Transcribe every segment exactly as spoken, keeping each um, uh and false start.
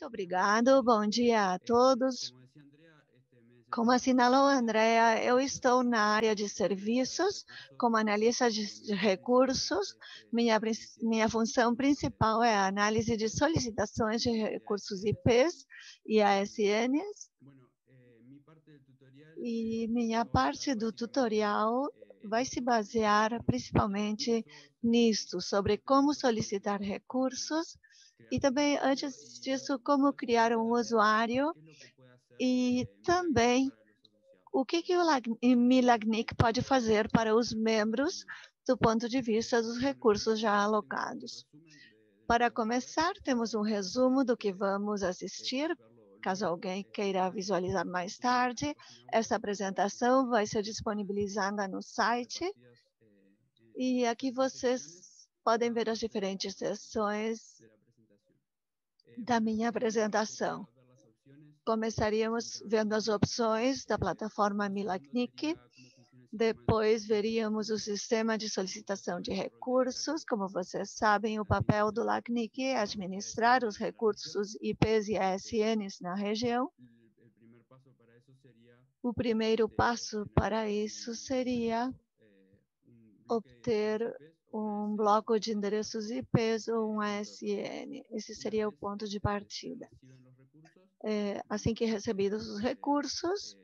Muito obrigado, bom dia a todos. Como assinalou a Andrea, eu estou na área de serviços, como analista de recursos. Minha, minha função principal é a análise de solicitações de recursos I Ps e A S Ns. E minha parte do tutorial vai se basear principalmente nisto, sobre como solicitar recursos e também, antes disso, como criar um usuário e também o que, que o Milagnic pode fazer para os membros do ponto de vista dos recursos já alocados. Para começar, temos um resumo do que vamos assistir. Caso alguém queira visualizar mais tarde, essa apresentação vai ser disponibilizada no site. E aqui vocês podem ver as diferentes seções da minha apresentação. Começaríamos vendo as opções da plataforma Milagnic. Depois veríamos o sistema de solicitação de recursos. Como vocês sabem, o papel do LACNIC é administrar os recursos I Ps e A S Ns na região. O primeiro passo para isso seria obter um bloco de endereços I Ps ou um A S N. Esse seria o ponto de partida. É, assim que recebidos os recursos,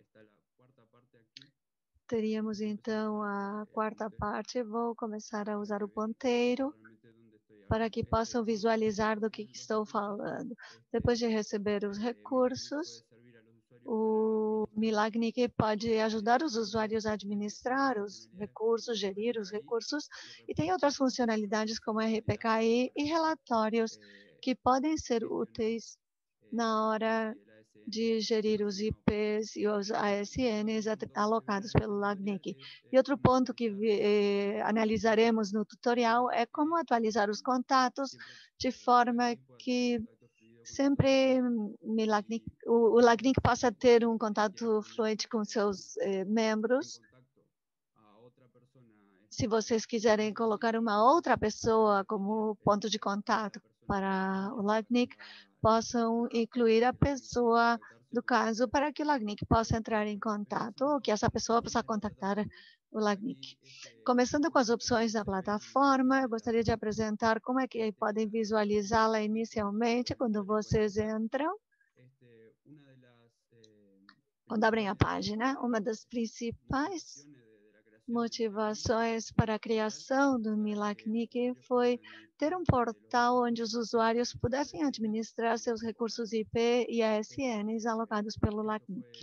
teríamos então a quarta parte. Vou começar a usar o ponteiro para que possam visualizar do que estou falando. Depois de receber os recursos, o Milagnic pode ajudar os usuários a administrar os recursos, gerir os recursos, e tem outras funcionalidades como R P K I e relatórios que podem ser úteis na hora de gerir os I Ps e os A S Ns alocados pelo LACNIC. E outro ponto que eh, analisaremos no tutorial é como atualizar os contatos de forma que sempre LACNIC, o, o LACNIC possa ter um contato fluente com seus eh, membros. Se vocês quiserem colocar uma outra pessoa como ponto de contato para o LACNIC, possam incluir a pessoa do caso para que o LACNIC possa entrar em contato ou que essa pessoa possa contactar o LACNIC. Começando com as opções da plataforma, eu gostaria de apresentar como é que podem visualizá-la inicialmente quando vocês entram. Quando abrem a página, uma das principais motivações para a criação do Milagnic foi ter um portal onde os usuários pudessem administrar seus recursos I P e A S Ns alocados pelo LACNIC.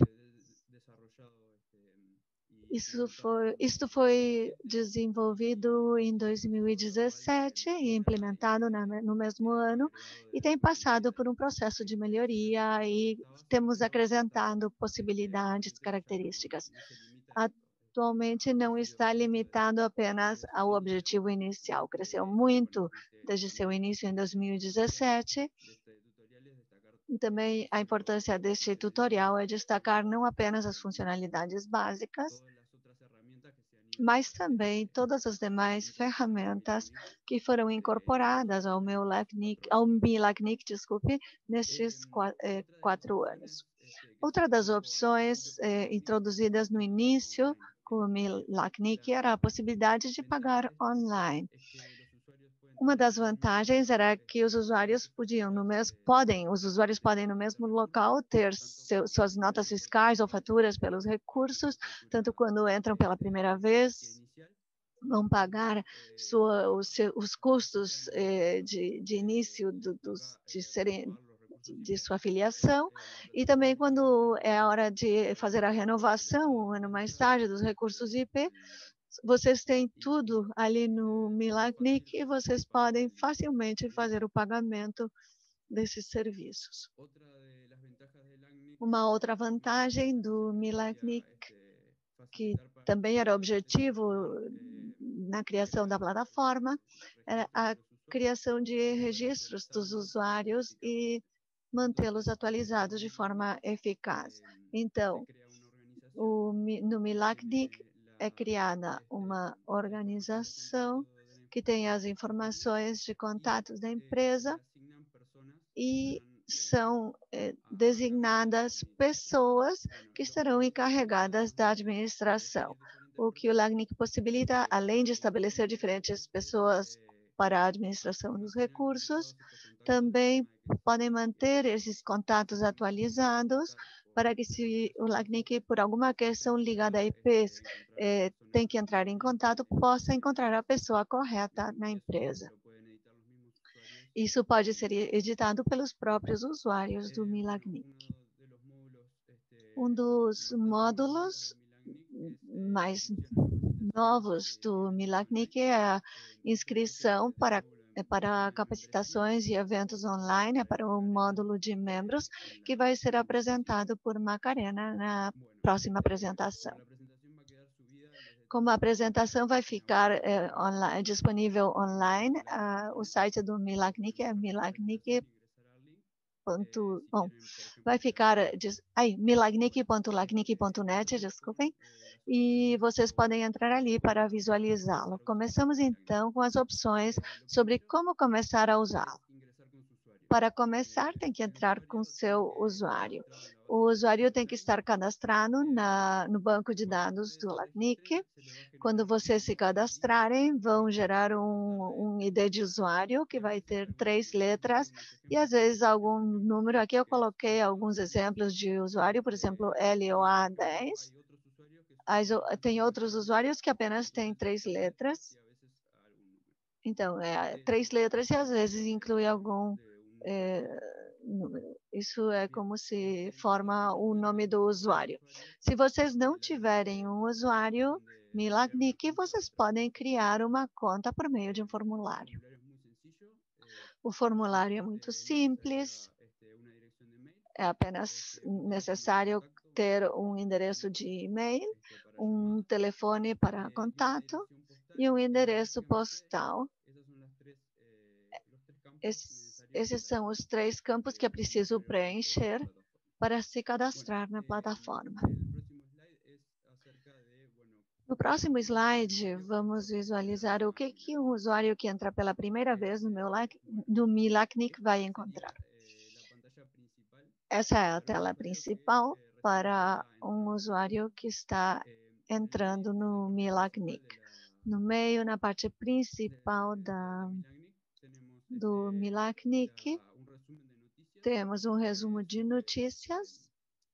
Isso foi, isto foi desenvolvido em dois mil e dezessete e implementado na, no mesmo ano, e tem passado por um processo de melhoria e temos acrescentado possibilidades, características. Atualmente não está limitado apenas ao objetivo inicial. Cresceu muito desde seu início em dois mil e dezessete. E também a importância deste tutorial é destacar não apenas as funcionalidades básicas, mas também todas as demais ferramentas que foram incorporadas ao meu LACNIC, ao Milagnic, desculpe, nestes quatro, eh, quatro anos. Outra das opções eh, introduzidas no início com o Milagnic era a possibilidade de pagar online. Uma das vantagens era que os usuários podiam no mesmo, podem, os usuários podem no mesmo local ter seu, suas notas fiscais ou faturas pelos recursos, tanto quando entram pela primeira vez, vão pagar sua, os, os custos eh, de, de início do, dos, de serem de sua filiação, e também quando é a hora de fazer a renovação, um ano mais tarde, dos recursos I P, vocês têm tudo ali no Milagnic e vocês podem facilmente fazer o pagamento desses serviços. Uma outra vantagem do Milagnic, que também era objetivo na criação da plataforma, era a criação de registros dos usuários e mantê-los atualizados de forma eficaz. Então, o, no Milagnic é criada uma organização que tem as informações de contatos da empresa e são eh, designadas pessoas que estarão encarregadas da administração. O que o LACNIC possibilita, além de estabelecer diferentes pessoas para a administração dos recursos, também podem manter esses contatos atualizados para que, se o LACNIC, por alguma questão ligada a I Ps, eh, tem que entrar em contato, possa encontrar a pessoa correta na empresa. Isso pode ser editado pelos próprios usuários do MiLACNIC. Um dos módulos mais novos do MiLACNIC é a inscrição para, para capacitações e eventos online, é para o módulo de membros, que vai ser apresentado por Macarena na próxima apresentação. Como a apresentação vai ficar é, online, disponível online, uh, o site do MiLACNIC é milacnic. Bom, vai ficar aí, milacnic ponto lacnic ponto net, desculpem, e vocês podem entrar ali para visualizá-lo. Começamos então com as opções sobre como começar a usá-lo. Para começar, tem que entrar com seu usuário. O usuário tem que estar cadastrado na, no banco de dados do LACNIC. Quando vocês se cadastrarem, vão gerar um, um I D de usuário, que vai ter três letras, e às vezes algum número. Aqui eu coloquei alguns exemplos de usuário, por exemplo, L O A dez. As, tem outros usuários que apenas têm três letras. Então, é três letras e às vezes inclui algum é, número. Isso é como se forma o nome do usuário. Se vocês não tiverem um usuário MiLACNIC, vocês podem criar uma conta por meio de um formulário. O formulário é muito simples, é apenas necessário ter um endereço de e-mail, um telefone para contato e um endereço postal. Esses, esses são os três campos que é preciso preencher para se cadastrar na plataforma. No próximo slide, vamos visualizar o que, que um usuário que entra pela primeira vez no, meu, no MiLACNIC vai encontrar. Essa é a tela principal para um usuário que está entrando no MiLACNIC. No meio, na parte principal da, do MiLACNIC, temos um resumo de notícias,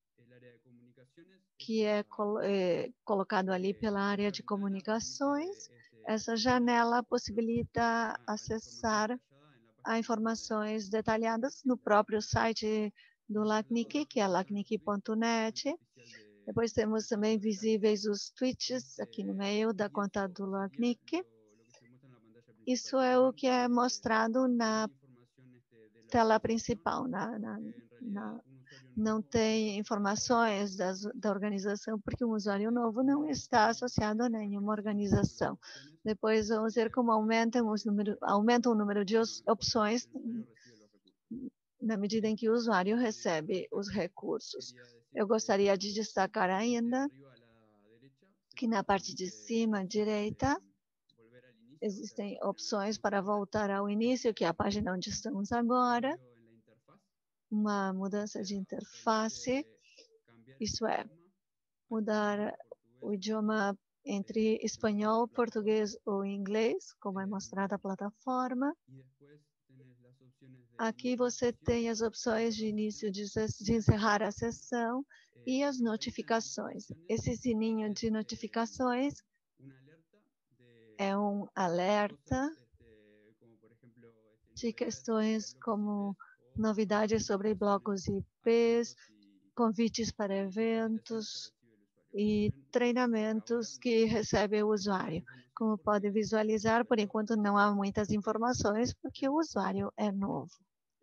que é, é colocado ali pela área de comunicações. Essa janela possibilita acessar a informações detalhadas no próprio site do LACNIC, que é lacnic ponto net. Depois temos também visíveis os tweets aqui no meio da conta do LACNIC. Isso é o que é mostrado na tela principal. Na, na, na, não tem informações das, da organização, porque um usuário novo não está associado a nenhuma organização. Depois vamos ver como aumentam, os número, aumenta o número de opções na medida em que o usuário recebe os recursos. Eu gostaria de destacar ainda que na parte de cima à direita existem opções para voltar ao início, que é a página onde estamos agora, uma mudança de interface, isso é, mudar o idioma entre espanhol, português ou inglês, como é mostrada a plataforma. Aqui você tem as opções de início de, de encerrar a sessão e as notificações. Esse sininho de notificações é um alerta de questões como novidades sobre blocos I Ps, convites para eventos e treinamentos que recebe o usuário. Como pode visualizar, por enquanto não há muitas informações, porque o usuário é novo.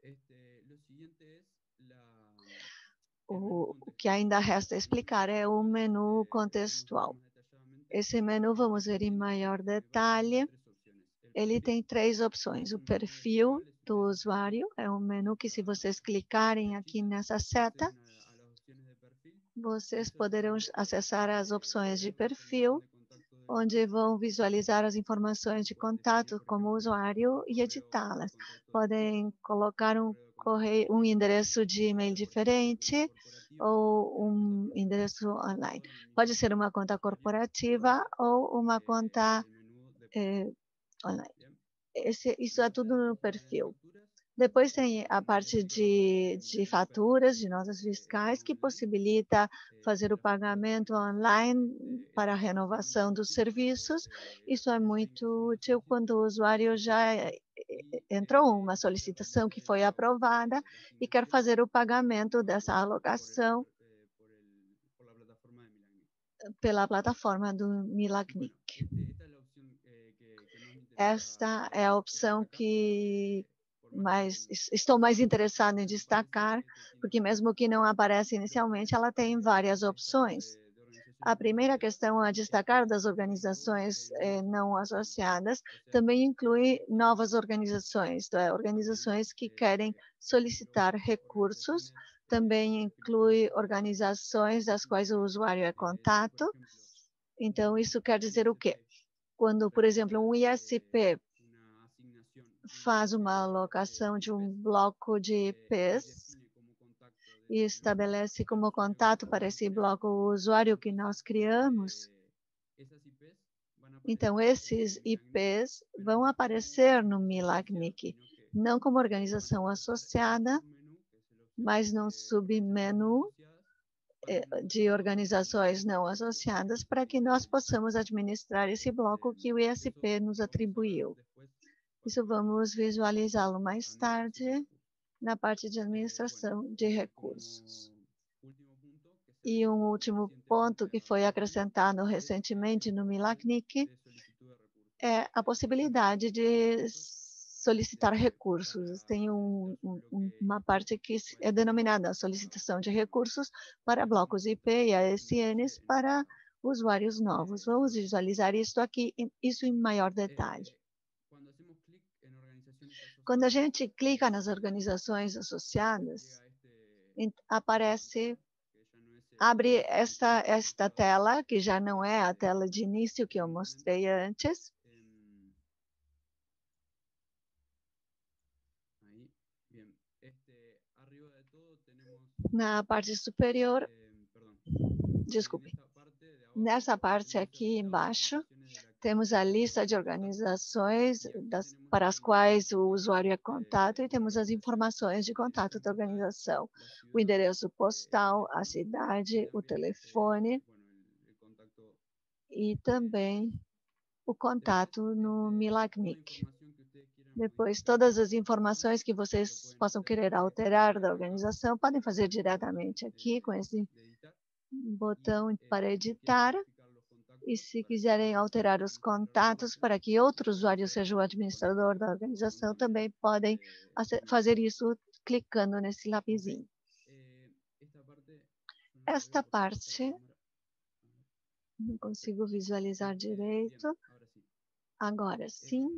O, o que ainda resta explicar é o menu contextual. Esse menu vamos ver em maior detalhe. Ele tem três opções. O perfil do usuário é um menu que, se vocês clicarem aqui nessa seta, vocês poderão acessar as opções de perfil. onde vão visualizar as informações de contato como usuário e editá-las. Podem colocar um correio, um endereço de e-mail diferente ou um endereço online. Pode ser uma conta corporativa ou uma conta eh, online. Esse, isso é tudo no perfil. Depois tem a parte de, de faturas, de notas fiscais, que possibilita fazer o pagamento online para a renovação dos serviços. Isso é muito útil quando o usuário já entrou uma solicitação que foi aprovada e quer fazer o pagamento dessa alocação pela plataforma do Milagnic. Esta é a opção que mas estou mais interessado em destacar, porque mesmo que não apareça inicialmente, ela tem várias opções. A primeira questão a destacar das organizações eh, não associadas também inclui novas organizações, é, organizações que querem solicitar recursos, também inclui organizações das quais o usuário é contato. Então, isso quer dizer o quê? Quando, por exemplo, um I S P faz uma alocação de um bloco de I Ps e estabelece como contato para esse bloco o usuário que nós criamos, então esses I Ps vão aparecer no Milagnic, não como organização associada, mas num submenu de organizações não associadas para que nós possamos administrar esse bloco que o I S P nos atribuiu. Isso vamos visualizá-lo mais tarde na parte de administração de recursos. E um último ponto que foi acrescentado recentemente no Milagnic é a possibilidade de solicitar recursos. Tem um, um, uma parte que é denominada solicitação de recursos para blocos I P e A S Ns para usuários novos. Vamos visualizar isso aqui, isso em maior detalhe. Quando a gente clica nas organizações associadas, aparece, abre esta, esta tela, que já não é a tela de início que eu mostrei antes. Na parte superior, desculpe, nessa parte aqui embaixo, temos a lista de organizações das, para as quais o usuário é contato e temos as informações de contato da organização. O endereço postal, a cidade, o telefone e também o contato no Milagnic. Depois, todas as informações que vocês possam querer alterar da organização, podem fazer diretamente aqui com esse botão para editar. E se quiserem alterar os contatos para que outro usuário seja o administrador da organização, também podem fazer isso clicando nesse lapisinho. Esta parte, não consigo visualizar direito. Agora sim.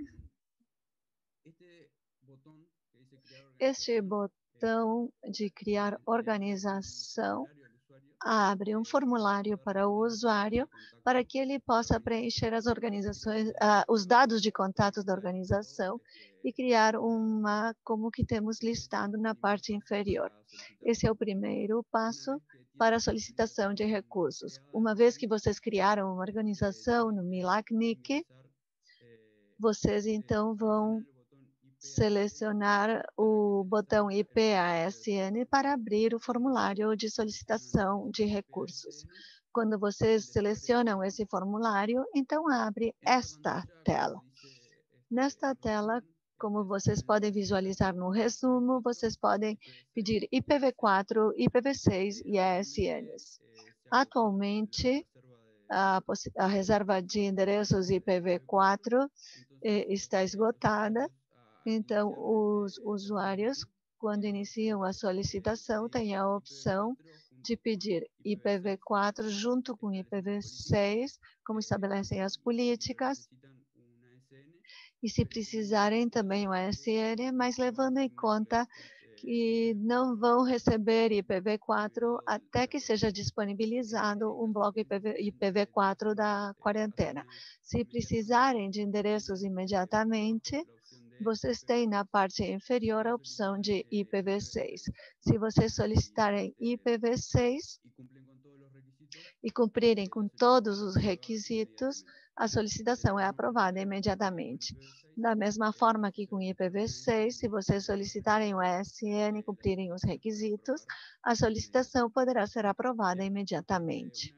Este botão de criar organização abre um formulário para o usuário para que ele possa preencher as organizações, uh, os dados de contato da organização e criar uma, como que temos listado na parte inferior. Esse é o primeiro passo para a solicitação de recursos. Uma vez que vocês criaram uma organização no Milagnic, vocês então vão selecionar o botão I P A S N para abrir o formulário de solicitação de recursos. Quando vocês selecionam esse formulário, então abre esta tela. Nesta tela, como vocês podem visualizar no resumo, vocês podem pedir I P v quatro, I P v seis e A S Ns. Atualmente, a, a reserva de endereços I P v quatro eh, está esgotada. Então, os usuários, quando iniciam a solicitação, têm a opção de pedir I P v quatro junto com I P v seis, como estabelecem as políticas, e se precisarem também o A S N, mas levando em conta que não vão receber I P v quatro até que seja disponibilizado um bloco I P v quatro da quarentena. Se precisarem de endereços imediatamente, vocês têm na parte inferior a opção de I P v seis. Se vocês solicitarem I P v seis e cumprirem com todos os requisitos, a solicitação é aprovada imediatamente. Da mesma forma que com I P v seis, se vocês solicitarem o E S N e cumprirem os requisitos, a solicitação poderá ser aprovada imediatamente.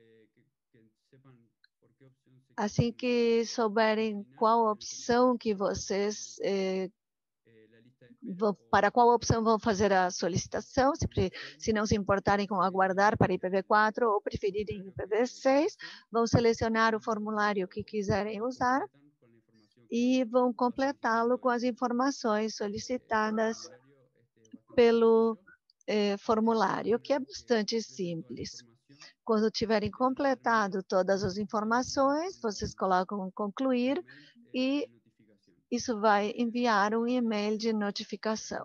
Assim que souberem qual opção que vocês, eh, vão, para qual opção vão fazer a solicitação, se, se não se importarem com aguardar para I P v quatro ou preferirem I P v seis, vão selecionar o formulário que quiserem usar e vão completá-lo com as informações solicitadas pelo eh, formulário, que é bastante simples. Quando tiverem completado todas as informações, vocês colocam concluir e isso vai enviar um e-mail de notificação.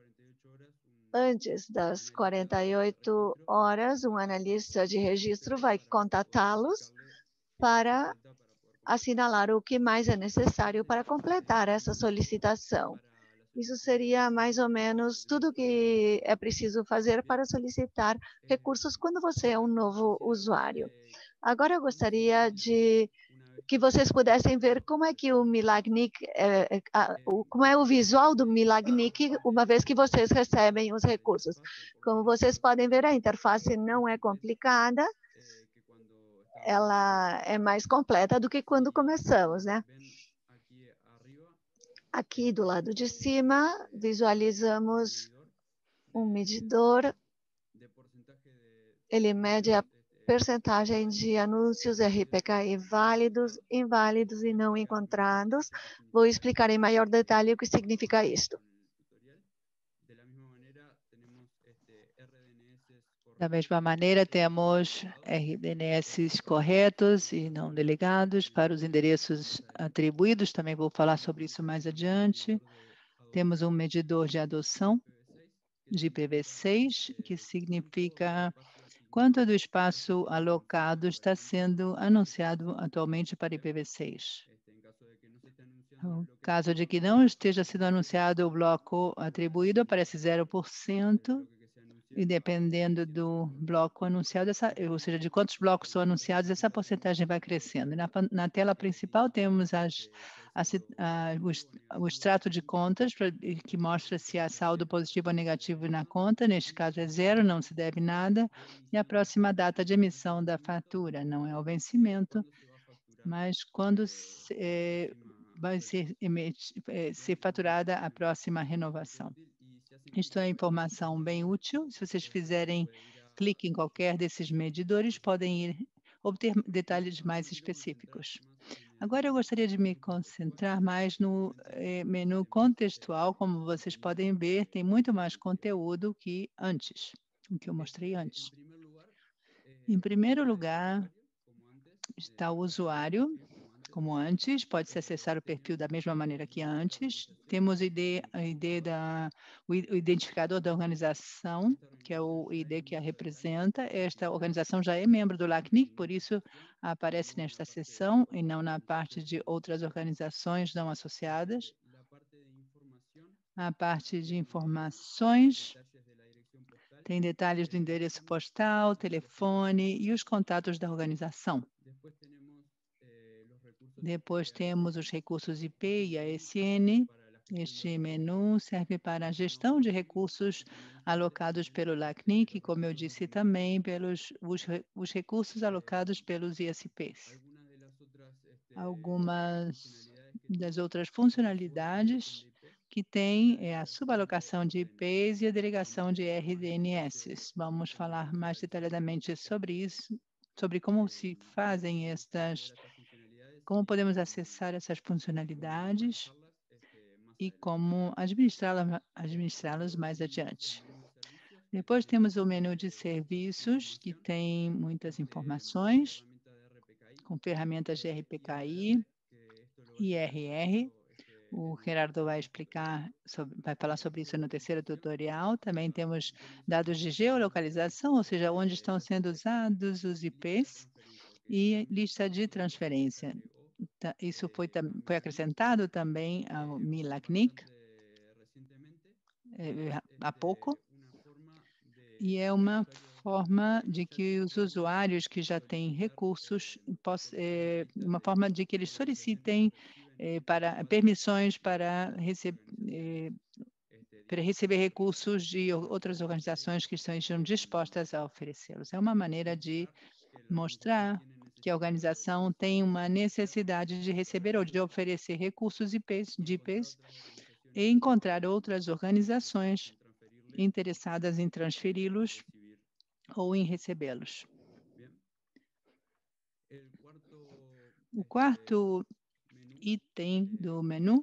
Antes das quarenta e oito horas, um analista de registro vai contatá-los para assinalar o que mais é necessário para completar essa solicitação. Isso seria mais ou menos tudo que é preciso fazer para solicitar recursos quando você é um novo usuário. Agora eu gostaria de que vocês pudessem ver como é que o Milagnik, é, é, o, como é o visual do Milagnik uma vez que vocês recebem os recursos. Como vocês podem ver, a interface não é complicada, ela é mais completa do que quando começamos, né? Aqui do lado de cima, visualizamos um medidor. Ele mede a percentagem de anúncios R P K I válidos, inválidos e não encontrados. Vou explicar em maior detalhe o que significa isto. Da mesma maneira, temos R D N S corretos e não delegados para os endereços atribuídos. Também vou falar sobre isso mais adiante. Temos um medidor de adoção de I P v seis, que significa quanto do espaço alocado está sendo anunciado atualmente para I P v seis. No caso de que não esteja sendo anunciado o bloco atribuído, aparece zero por cento. E dependendo do bloco anunciado, essa, ou seja, de quantos blocos são anunciados, essa porcentagem vai crescendo. Na, na tela principal temos as, as, a, o, o extrato de contas, pra, que mostra se há saldo positivo ou negativo na conta. Neste caso é zero, não se deve nada. E a próxima data de emissão da fatura, não é o vencimento, mas quando se, é, vai ser, emite, é, ser faturada a próxima renovação. Isto é informação bem útil. Se vocês fizerem clique em qualquer desses medidores, podem ir obter detalhes mais específicos. Agora eu gostaria de me concentrar mais no eh, menu contextual. Como vocês podem ver, tem muito mais conteúdo que antes, o que eu mostrei antes. Em primeiro lugar, está o usuário, como antes, pode-se acessar o perfil da mesma maneira que antes. Temos o I D, a I D da, o identificador da organização, que é o I D que a representa. Esta organização já é membro do LACNIC, por isso aparece nesta seção e não na parte de outras organizações não associadas. A parte de informações tem detalhes do endereço postal, telefone e os contatos da organização. Depois temos os recursos I P e A S N. Este menu serve para a gestão de recursos alocados pelo LACNIC, como eu disse também, pelos os, os recursos alocados pelos I S Ps. Algumas das outras funcionalidades que tem é a subalocação de I Ps e a delegação de R D N S. Vamos falar mais detalhadamente sobre isso, sobre como se fazem estas como podemos acessar essas funcionalidades e como administrá-las administrá-las mais adiante. Depois temos o menu de serviços, que tem muitas informações, com ferramentas de R P K I, I R R, O Gerardo vai explicar, sobre, vai falar sobre isso no terceiro tutorial. Também temos dados de geolocalização, ou seja, onde estão sendo usados os I Ps, e lista de transferência. Isso foi, foi acrescentado também ao MILACNIC é, há pouco, e é uma forma de que os usuários que já têm recursos, poss, é, uma forma de que eles solicitem é, para, permissões para, receb, é, para receber recursos de outras organizações que estejam dispostas a oferecê-los. É uma maneira de mostrar que a organização tem uma necessidade de receber ou de oferecer recursos I Ps, de I Ps, e encontrar outras organizações interessadas em transferi-los ou em recebê-los. O quarto item do menu,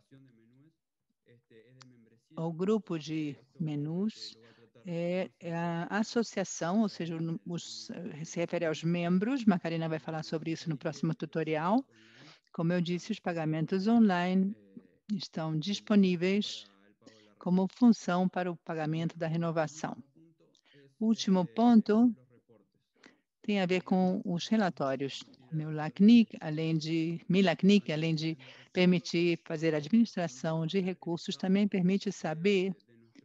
o grupo de menus, é a associação, ou seja, os, se refere aos membros. Macarena vai falar sobre isso no próximo tutorial. Como eu disse, os pagamentos online estão disponíveis como função para o pagamento da renovação. O último ponto tem a ver com os relatórios. MILACNIC, além de, MILACNIC, além de permitir fazer administração de recursos, também permite saber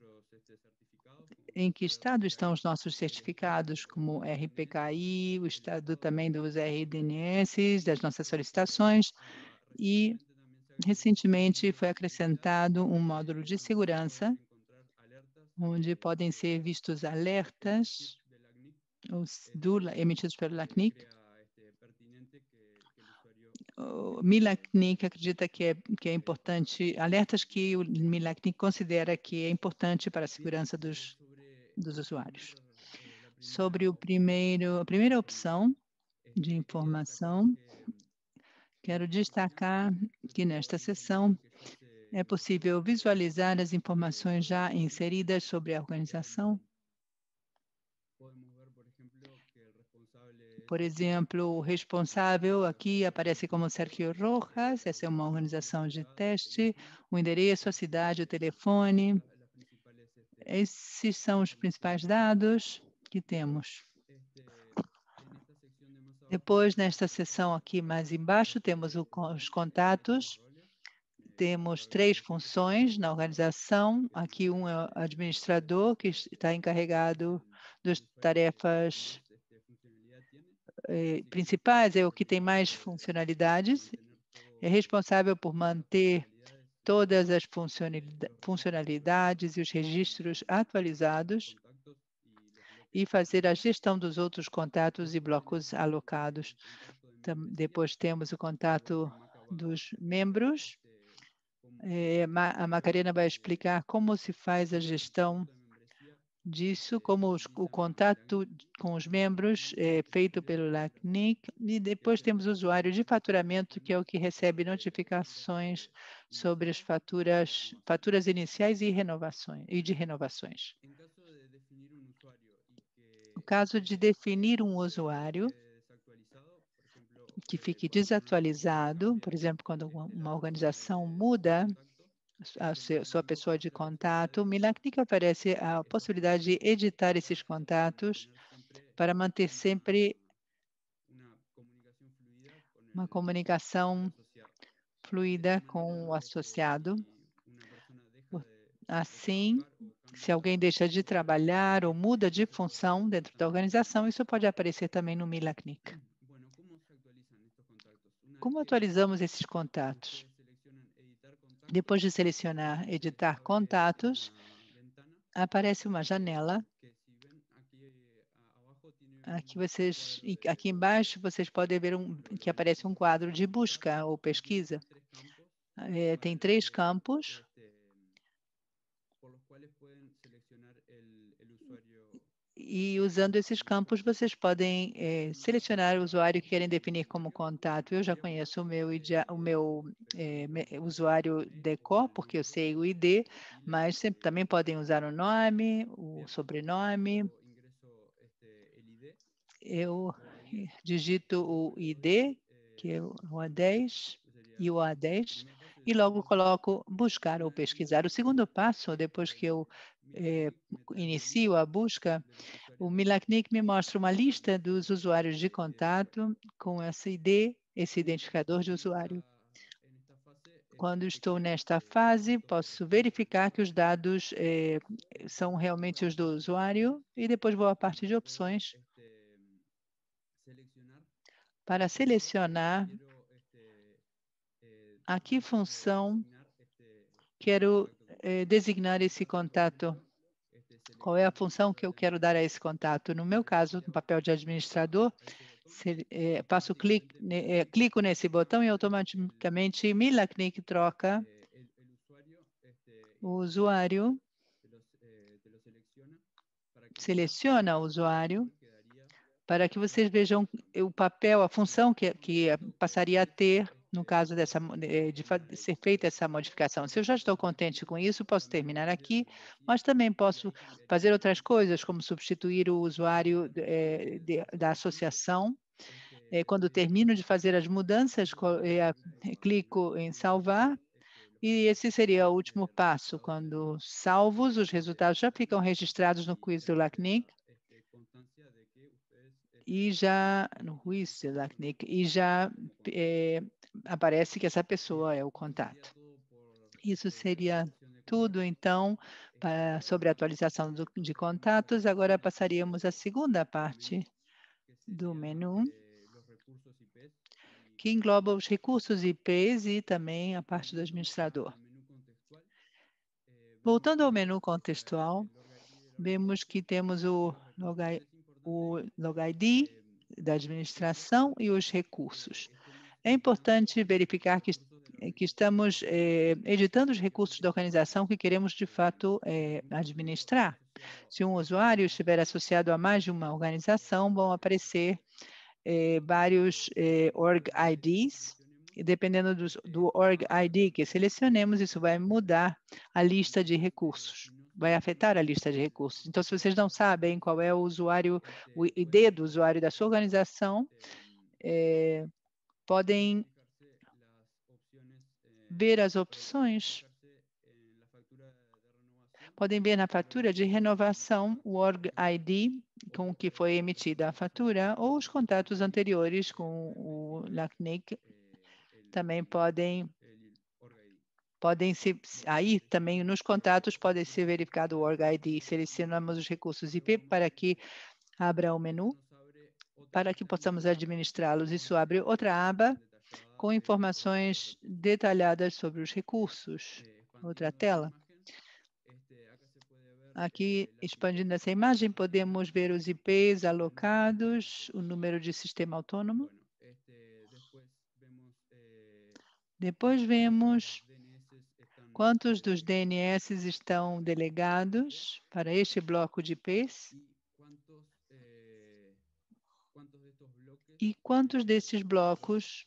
em que estado estão os nossos certificados, como R P K I, o estado também dos R D N S, das nossas solicitações, e recentemente foi acrescentado um módulo de segurança, onde podem ser vistos alertas os, do, emitidos pelo LACNIC. O MILACNIC acredita que é, que é importante, alertas que o MILACNIC considera que é importante para a segurança dos, dos usuários. Sobre o primeiro, a primeira opção de informação, quero destacar que nesta sessão é possível visualizar as informações já inseridas sobre a organização. Por exemplo, o responsável aqui aparece como Sergio Rojas, essa é uma organização de teste, o endereço, a cidade, o telefone. Esses são os principais dados que temos. Depois, nesta seção aqui mais embaixo, temos o, os contatos. Temos três funções na organização. Aqui um é o administrador, que está encarregado das tarefas eh, principais, é o que tem mais funcionalidades. É responsável por manter todas as funcionalidades e os registros atualizados e fazer a gestão dos outros contatos e blocos alocados. Depois temos o contato dos membros. É, a Macarena vai explicar como se faz a gestão disso, como os, o contato com os membros é feito pelo LACNIC, e depois temos o usuário de faturamento, que é o que recebe notificações sobre as faturas, faturas iniciais e, renovações, e de renovações. No caso de definir um usuário que fique desatualizado, por exemplo, quando uma organização muda a sua pessoa de contato, o MILACNIC oferece a possibilidade de editar esses contatos para manter sempre uma comunicação fluida com o associado. Assim, se alguém deixa de trabalhar ou muda de função dentro da organização, isso pode aparecer também no MILACNIC. Como atualizamos esses contatos? Depois de selecionar editar contatos, aparece uma janela. Aqui, vocês, aqui embaixo vocês podem ver um, que aparece um quadro de busca ou pesquisa. É, tem três campos. E usando esses campos, vocês podem é, selecionar o usuário que querem definir como contato. Eu já conheço o meu, o meu é, usuário decor, porque eu sei o I D, mas sempre, também podem usar o nome, o sobrenome. Eu digito o I D, que é o A dez, e o A dez, e logo coloco buscar ou pesquisar. O segundo passo, depois que eu eh, inicio a busca, o Milacnic me mostra uma lista dos usuários de contato com essa I D, esse identificador de usuário. Quando estou nesta fase, posso verificar que os dados eh, são realmente os do usuário e depois vou à parte de opções para selecionar a que função quero eh, designar esse contato. Qual é a função que eu quero dar a esse contato? No meu caso, no papel de administrador, se, eh, passo clique, né, eh, clico nesse botão e automaticamente Milacnic troca o usuário, seleciona o usuário, para que vocês vejam o papel, a função que, que passaria a ter no caso dessa, de, de ser feita essa modificação. Se eu já estou contente com isso, posso terminar aqui, mas também posso fazer outras coisas, como substituir o usuário é, de, da associação. É, quando termino de fazer as mudanças, é, clico em salvar, e esse seria o último passo. Quando salvos, os resultados já ficam registrados no quiz do LACNIC, e já no quiz do LACNIC, e já é, aparece que essa pessoa é o contato. Isso seria tudo, então, para, sobre a atualização do, de contatos. Agora passaríamos à segunda parte do menu, que engloba os recursos I Ps e também a parte do administrador. Voltando ao menu contextual, vemos que temos o log, o log I D da administração e os recursos. É importante verificar que, que estamos eh, editando os recursos da organização que queremos, de fato, eh, administrar. Se um usuário estiver associado a mais de uma organização, vão aparecer eh, vários eh, org I Ds, e dependendo do, do org I D que selecionemos, isso vai mudar a lista de recursos, vai afetar a lista de recursos. Então, se vocês não sabem qual é o usuário, o I D do usuário da sua organização, eh, podem ver as opções, podem ver na fatura de renovação o org I D com que foi emitida a fatura ou os contatos anteriores com o LACNIC também podem podem ser, aí também nos contatos pode ser verificado o org I D. Selecionamos os recursos I P para que abra o menu, para que possamos administrá-los. Isso abre outra aba com informações detalhadas sobre os recursos. Outra tela. Aqui, expandindo essa imagem, podemos ver os I Ps alocados, o número de sistema autônomo. Depois vemos quantos dos D N S estão delegados para este bloco de I Ps e quantos desses blocos,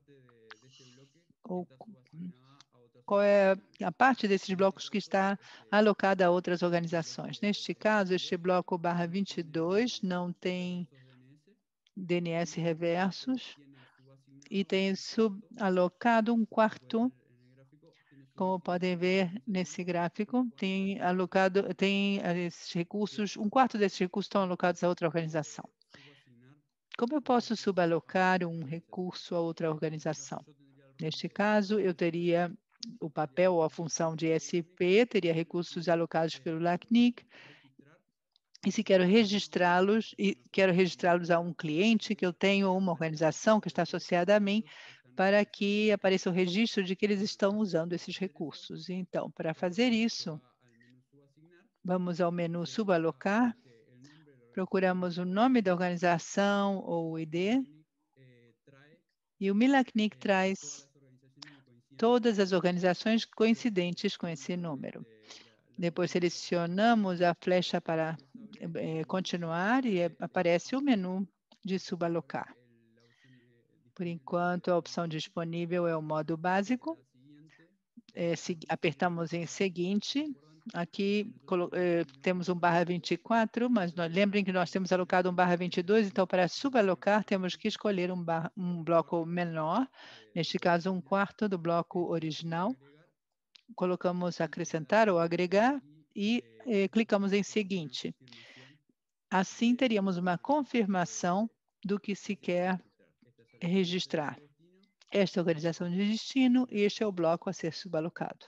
ou qual é a parte desses blocos que está alocada a outras organizações. Neste caso, este bloco barra vinte e dois não tem D N S reversos e tem subalocado um quarto, como podem ver nesse gráfico, tem alocado, tem esses recursos, um quarto desses recursos estão alocados a outra organização. Como eu posso subalocar um recurso a outra organização? Neste caso, eu teria o papel ou a função de S P, teria recursos alocados pelo LACNIC, e se quero registrá-los, e quero registrá-los a um cliente que eu tenho, ou uma organização que está associada a mim, para que apareça o registro de que eles estão usando esses recursos. Então, para fazer isso, vamos ao menu subalocar, procuramos o nome da organização ou o I D, e o Milacnic traz todas as organizações coincidentes com esse número. Depois selecionamos a flecha para é, continuar e aparece o menu de subalocar. Por enquanto, a opção disponível é o modo básico. É, se, apertamos em seguinte aqui eh, temos um barra vinte e quatro, mas nós, lembrem que nós temos alocado um barra vinte e dois, então para subalocar temos que escolher um, bar, um bloco menor, neste caso um quarto do bloco original. Colocamos acrescentar ou agregar e eh, clicamos em seguinte. Assim teríamos uma confirmação do que se quer registrar. Esta é a organização de destino e este é o bloco a ser subalocado.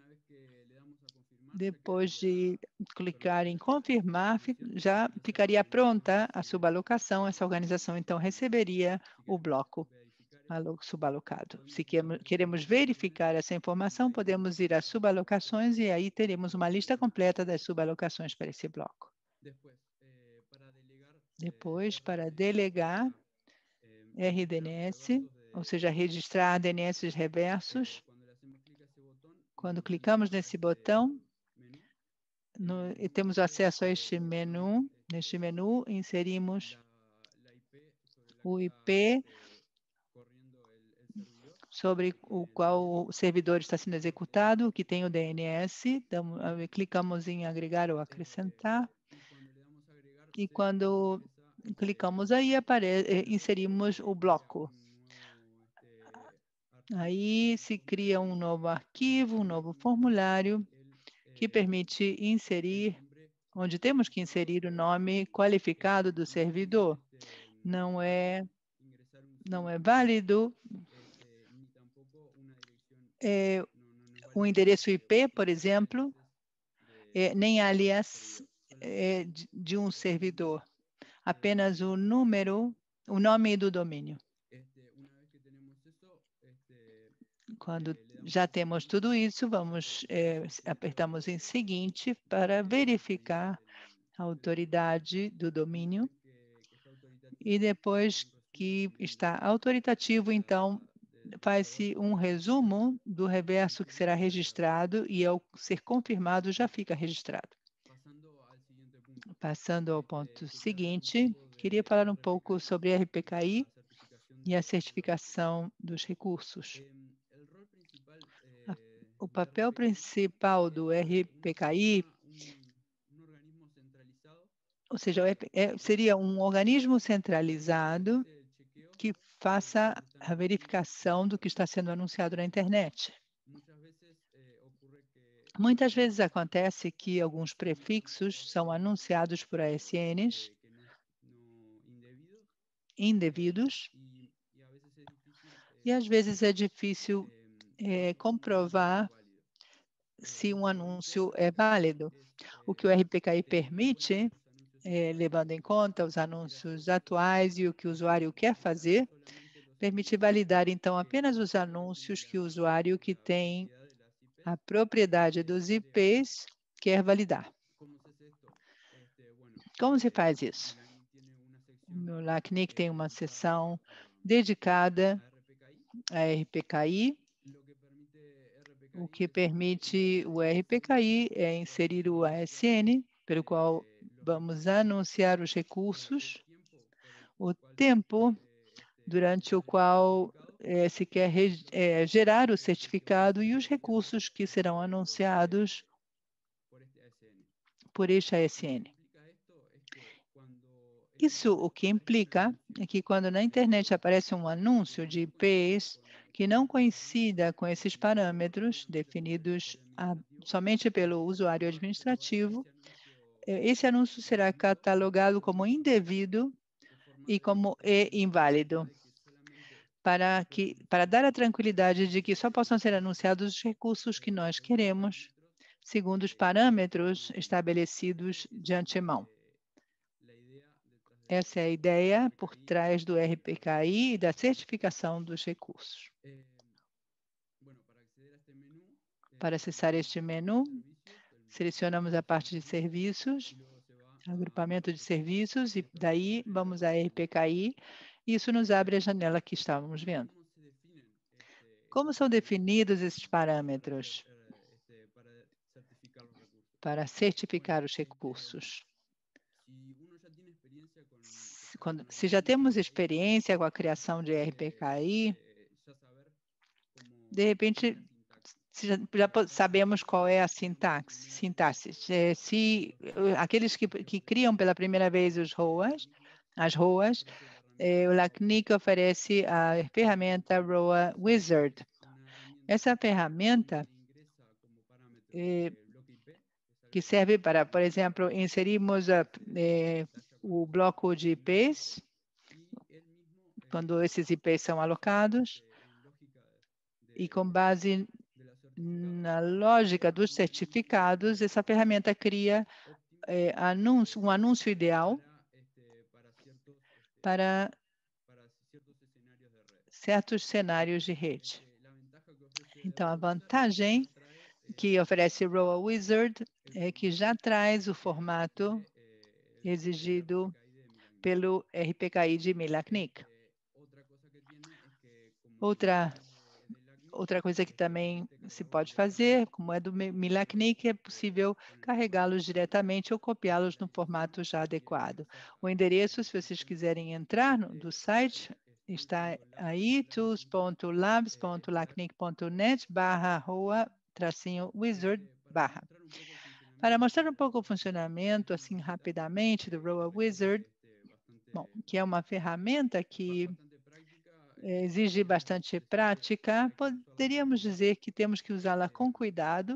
Depois de clicar em confirmar, já ficaria pronta a subalocação. Essa organização, então, receberia o bloco subalocado. Se queremos verificar essa informação, podemos ir às subalocações e aí teremos uma lista completa das subalocações para esse bloco. Depois, para delegar R D N S, ou seja, registrar D N S reversos, quando clicamos nesse botão, no, e temos acesso a este menu. Neste menu, inserimos o I P sobre o qual o servidor está sendo executado, que tem o D N S. Então, clicamos em agregar ou acrescentar. E quando clicamos aí, apare- inserimos o bloco. Aí se cria um novo arquivo, um novo formulário, que permite inserir, onde temos que inserir o nome qualificado do servidor. Não é, não é válido é, um endereço I P, por exemplo, é, nem alias é, de, de um servidor. Apenas o número, o nome do domínio. Quando já temos tudo isso, vamos, é, apertamos em seguinte para verificar a autoridade do domínio. E depois que está autoritativo, então, faz-se um resumo do reverso que será registrado e, ao ser confirmado, já fica registrado. Passando ao ponto seguinte, queria falar um pouco sobre R P K I e a certificação dos recursos. O papel principal do R P K I, ou seja, seria um organismo centralizado que faça a verificação do que está sendo anunciado na internet. Muitas vezes acontece que alguns prefixos são anunciados por A S Ns indevidos e às vezes é difícil é, comprovar se um anúncio é válido. O que o R P K I permite, é, levando em conta os anúncios atuais e o que o usuário quer fazer, permite validar, então, apenas os anúncios que o usuário que tem a propriedade dos I Ps quer validar. Como se faz isso? No LACNIC tem uma seção dedicada a R P K I. O que permite o R P K I é inserir o A S N, pelo qual vamos anunciar os recursos, o tempo durante o qual eh, se quer eh, gerar o certificado e os recursos que serão anunciados por este A S N. Isso o que implica é que quando na internet aparece um anúncio de I Ps que não coincida com esses parâmetros definidos a, somente pelo usuário administrativo, esse anúncio será catalogado como indevido e como e inválido, para, que, para dar a tranquilidade de que só possam ser anunciados os recursos que nós queremos, segundo os parâmetros estabelecidos de antemão. Essa é a ideia por trás do R P K I e da certificação dos recursos. Para acessar este menu, selecionamos a parte de serviços, agrupamento de serviços, e daí vamos a R P K I, e isso nos abre a janela que estávamos vendo. Como são definidos esses parâmetros para certificar os recursos? Quando, se já temos experiência com a criação de R P K I, de repente já, já sabemos qual é a sintaxe. sintaxe. É, se aqueles que, que criam pela primeira vez os R O As, as R O As, é, o LACNIC oferece a ferramenta R O A Wizard. Essa ferramenta é, que serve para, por exemplo, inserirmos a, é, o bloco de I Ps, quando esses I Ps são alocados, e com base na lógica dos certificados, essa ferramenta cria é, anúncio, um anúncio ideal para certos cenários de rede. Então, a vantagem que oferece R O A Wizard é que já traz o formato exigido pelo R P K I de MILACNIC. Outra, outra coisa que também se pode fazer, como é do MILACNIC, é possível carregá-los diretamente ou copiá-los no formato já adequado. O endereço, se vocês quiserem entrar no, do site, está aí, tools ponto labs ponto lacnic ponto net barra roa tracinho wizard barra. Para mostrar um pouco o funcionamento, assim, rapidamente, do R O A Wizard, bom, que é uma ferramenta que exige bastante prática, poderíamos dizer que temos que usá-la com cuidado,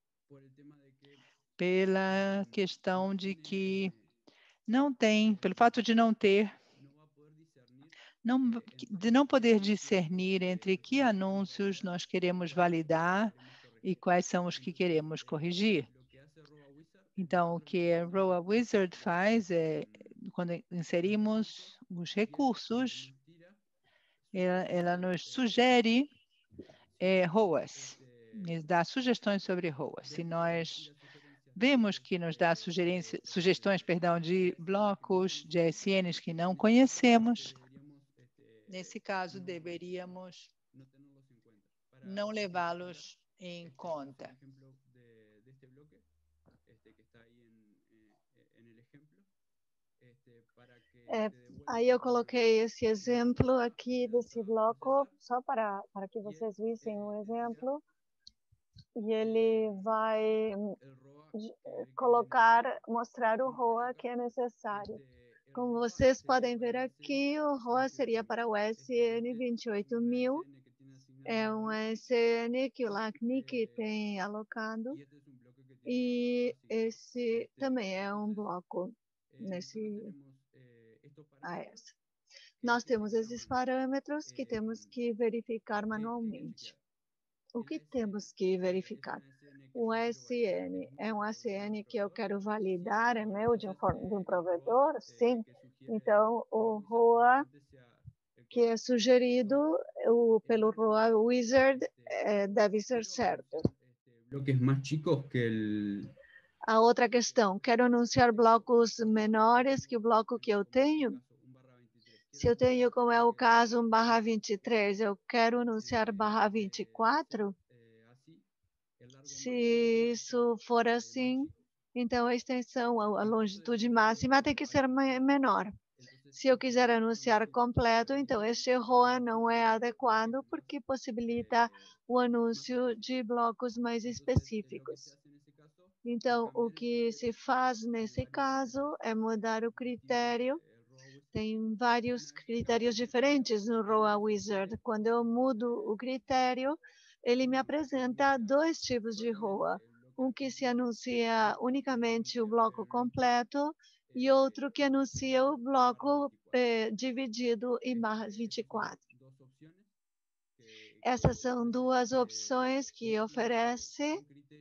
pela questão de que não tem, pelo fato de não ter, não, de não poder discernir entre que anúncios nós queremos validar e quais são os que queremos corrigir. Então, o que a R O A Wizard faz é, quando inserimos os recursos, ela, ela nos sugere é, R O As, nos dá sugestões sobre R O As. Se nós vemos que nos dá sugestões perdão, de blocos, de A S Ns que não conhecemos, nesse caso, deveríamos não levá-los em conta. É, aí eu coloquei esse exemplo aqui desse bloco, só para, para que vocês vissem o exemplo. E ele vai colocar, mostrar o R O A que é necessário. Como vocês podem ver aqui, o R O A seria para o S N vinte e oito mil. É um S N que o LACNIC tem alocado. E esse também é um bloco nesse A S. Nós temos esses parâmetros que temos que verificar manualmente. O que temos que verificar? O S N é um S N que eu quero validar, é meu, de um, de um provedor? Sim. Então, o R O A que é sugerido o, pelo R O A Wizard é, deve ser certo. Bloques mais chicos que el... A outra questão, quero anunciar blocos menores que o bloco que eu tenho? Se eu tenho, como é o caso, um barra vinte e três, eu quero anunciar barra vinte e quatro? Se isso for assim, então a extensão, a longitude máxima tem que ser menor. Se eu quiser anunciar completo, então este R O A não é adequado porque possibilita o anúncio de blocos mais específicos. Então, o que se faz nesse caso é mudar o critério. Tem vários critérios diferentes no R O A Wizard. Quando eu mudo o critério, ele me apresenta dois tipos de R O A. Um que se anuncia unicamente o bloco completo e outro que anuncia o bloco eh, dividido em barras vinte e quatro. Essas são duas opções que oferece.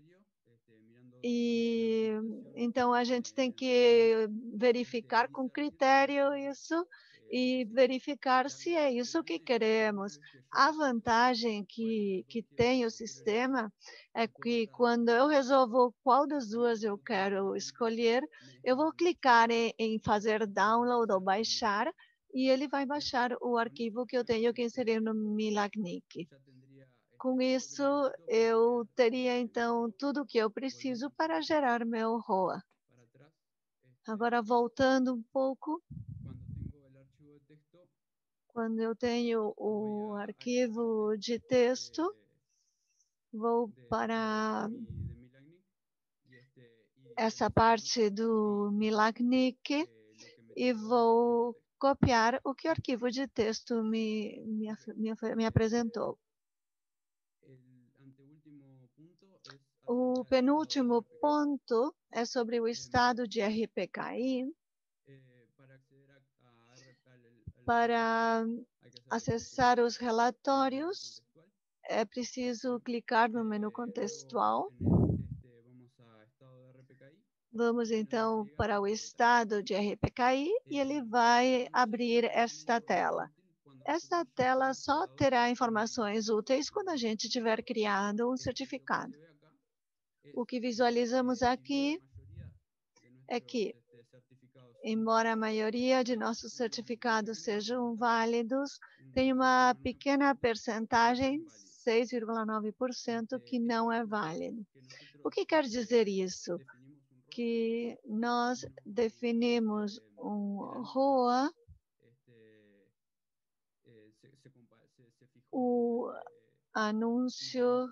E então a gente tem que verificar com critério isso e verificar se é isso que queremos. A vantagem que, que tem o sistema é que quando eu resolvo qual das duas eu quero escolher, eu vou clicar em, em fazer download ou baixar e ele vai baixar o arquivo que eu tenho que inserir no MILACNIC. Com isso, eu teria, então, tudo o que eu preciso para gerar meu R O A. Agora, voltando um pouco, quando eu tenho o arquivo de texto, Vou para essa parte do Milagnic e vou copiar o que o arquivo de texto me, me, me, me apresentou. O penúltimo ponto é sobre o estado de R P K I. Para acessar os relatórios, é preciso clicar no menu contextual. Vamos então para o estado de R P K I e ele vai abrir esta tela. Esta tela só terá informações úteis quando a gente tiver criado um certificado. O que visualizamos aqui é que, embora a maioria de nossos certificados sejam válidos, tem uma pequena percentagem, seis vírgula nove por cento, que não é válido. O que quer dizer isso? Que nós definimos um R O A, o anúncio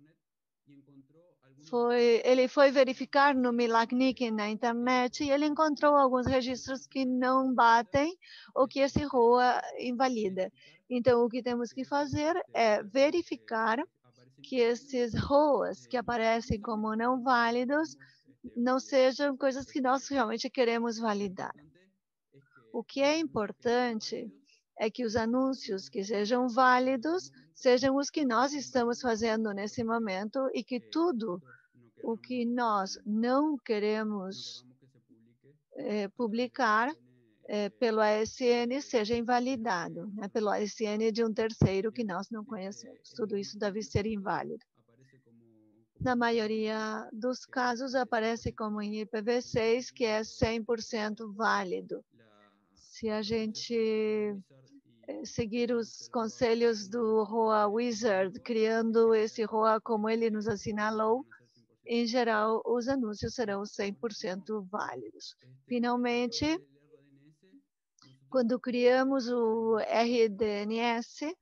foi, ele foi verificar no Milagnic na internet e ele encontrou alguns registros que não batem ou que esse R O A invalida. Então, o que temos que fazer é verificar que esses R O As que aparecem como não válidos não sejam coisas que nós realmente queremos validar. O que é importante é que os anúncios que sejam válidos sejam os que nós estamos fazendo nesse momento e que tudo o que nós não queremos é, publicar é, pelo A S N seja invalidado, né, pelo A S N de um terceiro que nós não conhecemos. Tudo isso deve ser inválido. Na maioria dos casos, aparece como em I P v seis, que é cem por cento válido. Se a gente seguir os conselhos do R O A Wizard, criando esse R O A como ele nos assinalou, em geral, os anúncios serão cem por cento válidos. Finalmente, quando criamos o R D N S,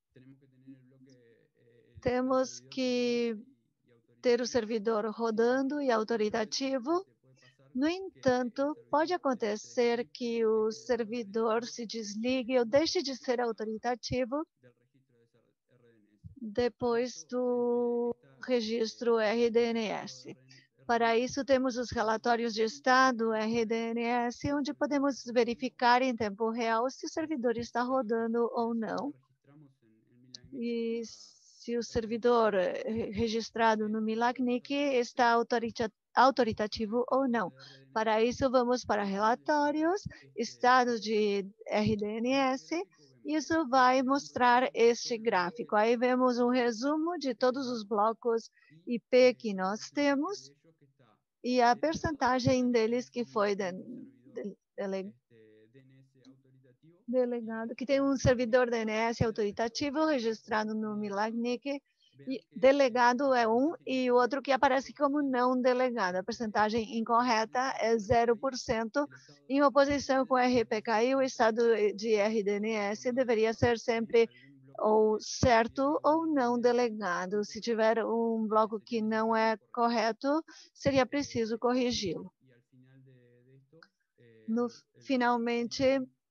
temos que ter o servidor rodando e autoritativo. No entanto, pode acontecer que o servidor se desligue ou deixe de ser autoritativo depois do registro R D N S. Para isso, temos os relatórios de estado R D N S, onde podemos verificar em tempo real se o servidor está rodando ou não. E se o servidor registrado no Milagnic está autoritativo ou não. Para isso, vamos para relatórios, estado de R D N S. Isso vai mostrar este gráfico. Aí vemos um resumo de todos os blocos I P que nós temos e a percentagem deles que foi de, de, dele, delegado, que tem um servidor D N S autoritativo registrado no Milagnic, e delegado é um e o outro que aparece como não delegado. A percentagem incorreta é zero por cento. Em oposição com o R P K I, o estado de R D N S deveria ser sempre ou certo ou não delegado. Se tiver um bloco que não é correto, seria preciso corrigi-lo. No, finalmente,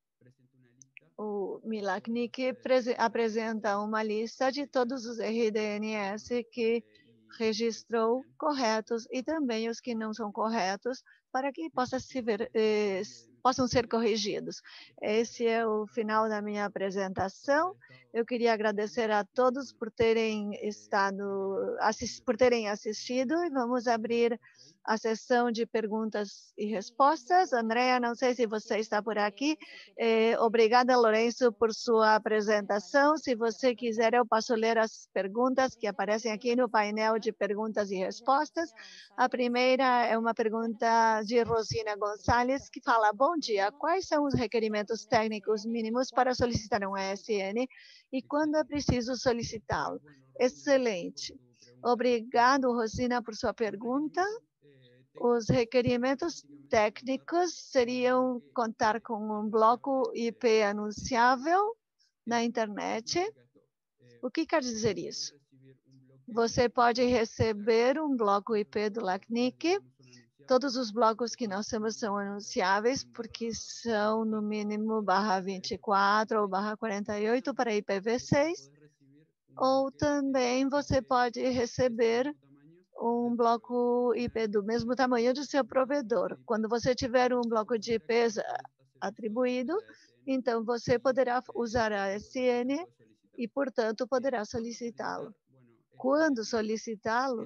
o Milagnic apresenta uma lista de todos os R D N S que registrou corretos e também os que não são corretos, para que possa se ver, eh, possam ser corrigidos. Esse é o final da minha apresentação. Eu queria agradecer a todos por terem estado, assist, por terem assistido e vamos abrir a sessão de perguntas e respostas. Andrea, não sei se você está por aqui. Eh, obrigada, Lourenço, por sua apresentação. Se você quiser, eu posso ler as perguntas que aparecem aqui no painel de perguntas e respostas. A primeira é uma pergunta de Rosina Gonçalves, que fala: bom dia, quais são os requerimentos técnicos mínimos para solicitar um A S N e quando é preciso solicitá-lo? Excelente. Obrigado, Rosina, por sua pergunta. Os requerimentos técnicos seriam contar com um bloco I P anunciável na internet. O que quer dizer isso? você pode receber um bloco I P do LACNIC. Todos os blocos que nós temos são anunciáveis, porque são no mínimo barra vinte e quatro ou barra quarenta e oito para I P v seis. Ou também você pode receber um bloco I P do mesmo tamanho do seu provedor. Quando você tiver um bloco de I Ps atribuído, então você poderá usar a S N e, portanto, poderá solicitá-lo. Quando solicitá-lo,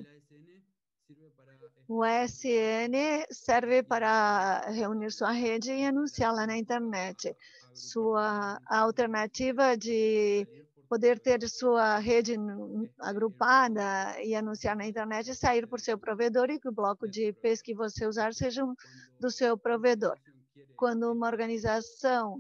o A S N serve para reunir sua rede e anunciá-la na internet. Sua alternativa de poder ter sua rede agrupada e anunciar na internet é sair por seu provedor e que o bloco de I Ps que você usar seja do seu provedor. Quando uma organização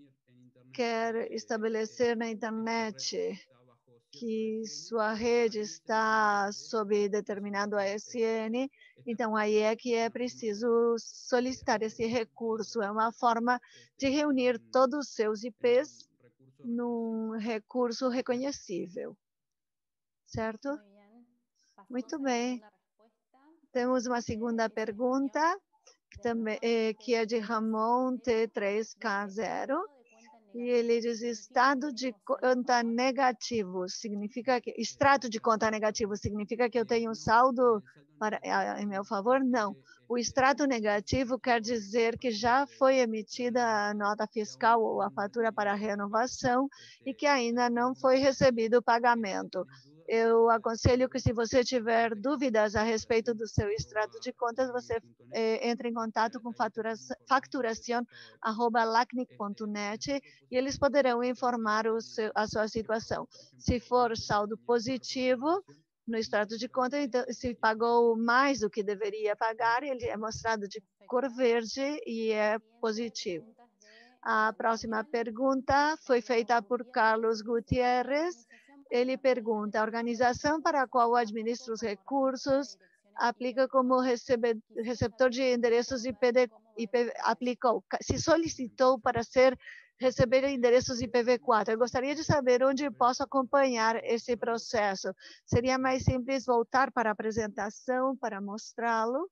quer estabelecer na internet que sua rede está sob determinado A S N, então aí é que é preciso solicitar esse recurso. É uma forma de reunir todos os seus I Ps num recurso reconhecível. Certo? Muito bem. Temos uma segunda pergunta, que, também, que é de Ramon T três K zero. E ele diz: estado de conta negativo significa que extrato de conta negativo significa que eu tenho um saldo para, em meu favor? Não. O extrato negativo quer dizer que já foi emitida a nota fiscal ou a fatura para renovação e que ainda não foi recebido o pagamento. Eu aconselho que, se você tiver dúvidas a respeito do seu extrato de contas, você eh, entre em contato com facturação arroba lacnic ponto net e eles poderão informar o seu, a sua situação. Se for saldo positivo no extrato de conta, então, se pagou mais do que deveria pagar, ele é mostrado de cor verde e é positivo. A próxima pergunta foi feita por Carlos Gutierrez. Ele pergunta: a organização para a qual administra os recursos aplica como recebe, receptor de endereços I P V, I P, aplicou, se solicitou para ser receber endereços I P v quatro. Eu gostaria de saber onde posso acompanhar esse processo. Seria mais simples voltar para a apresentação para mostrá-lo?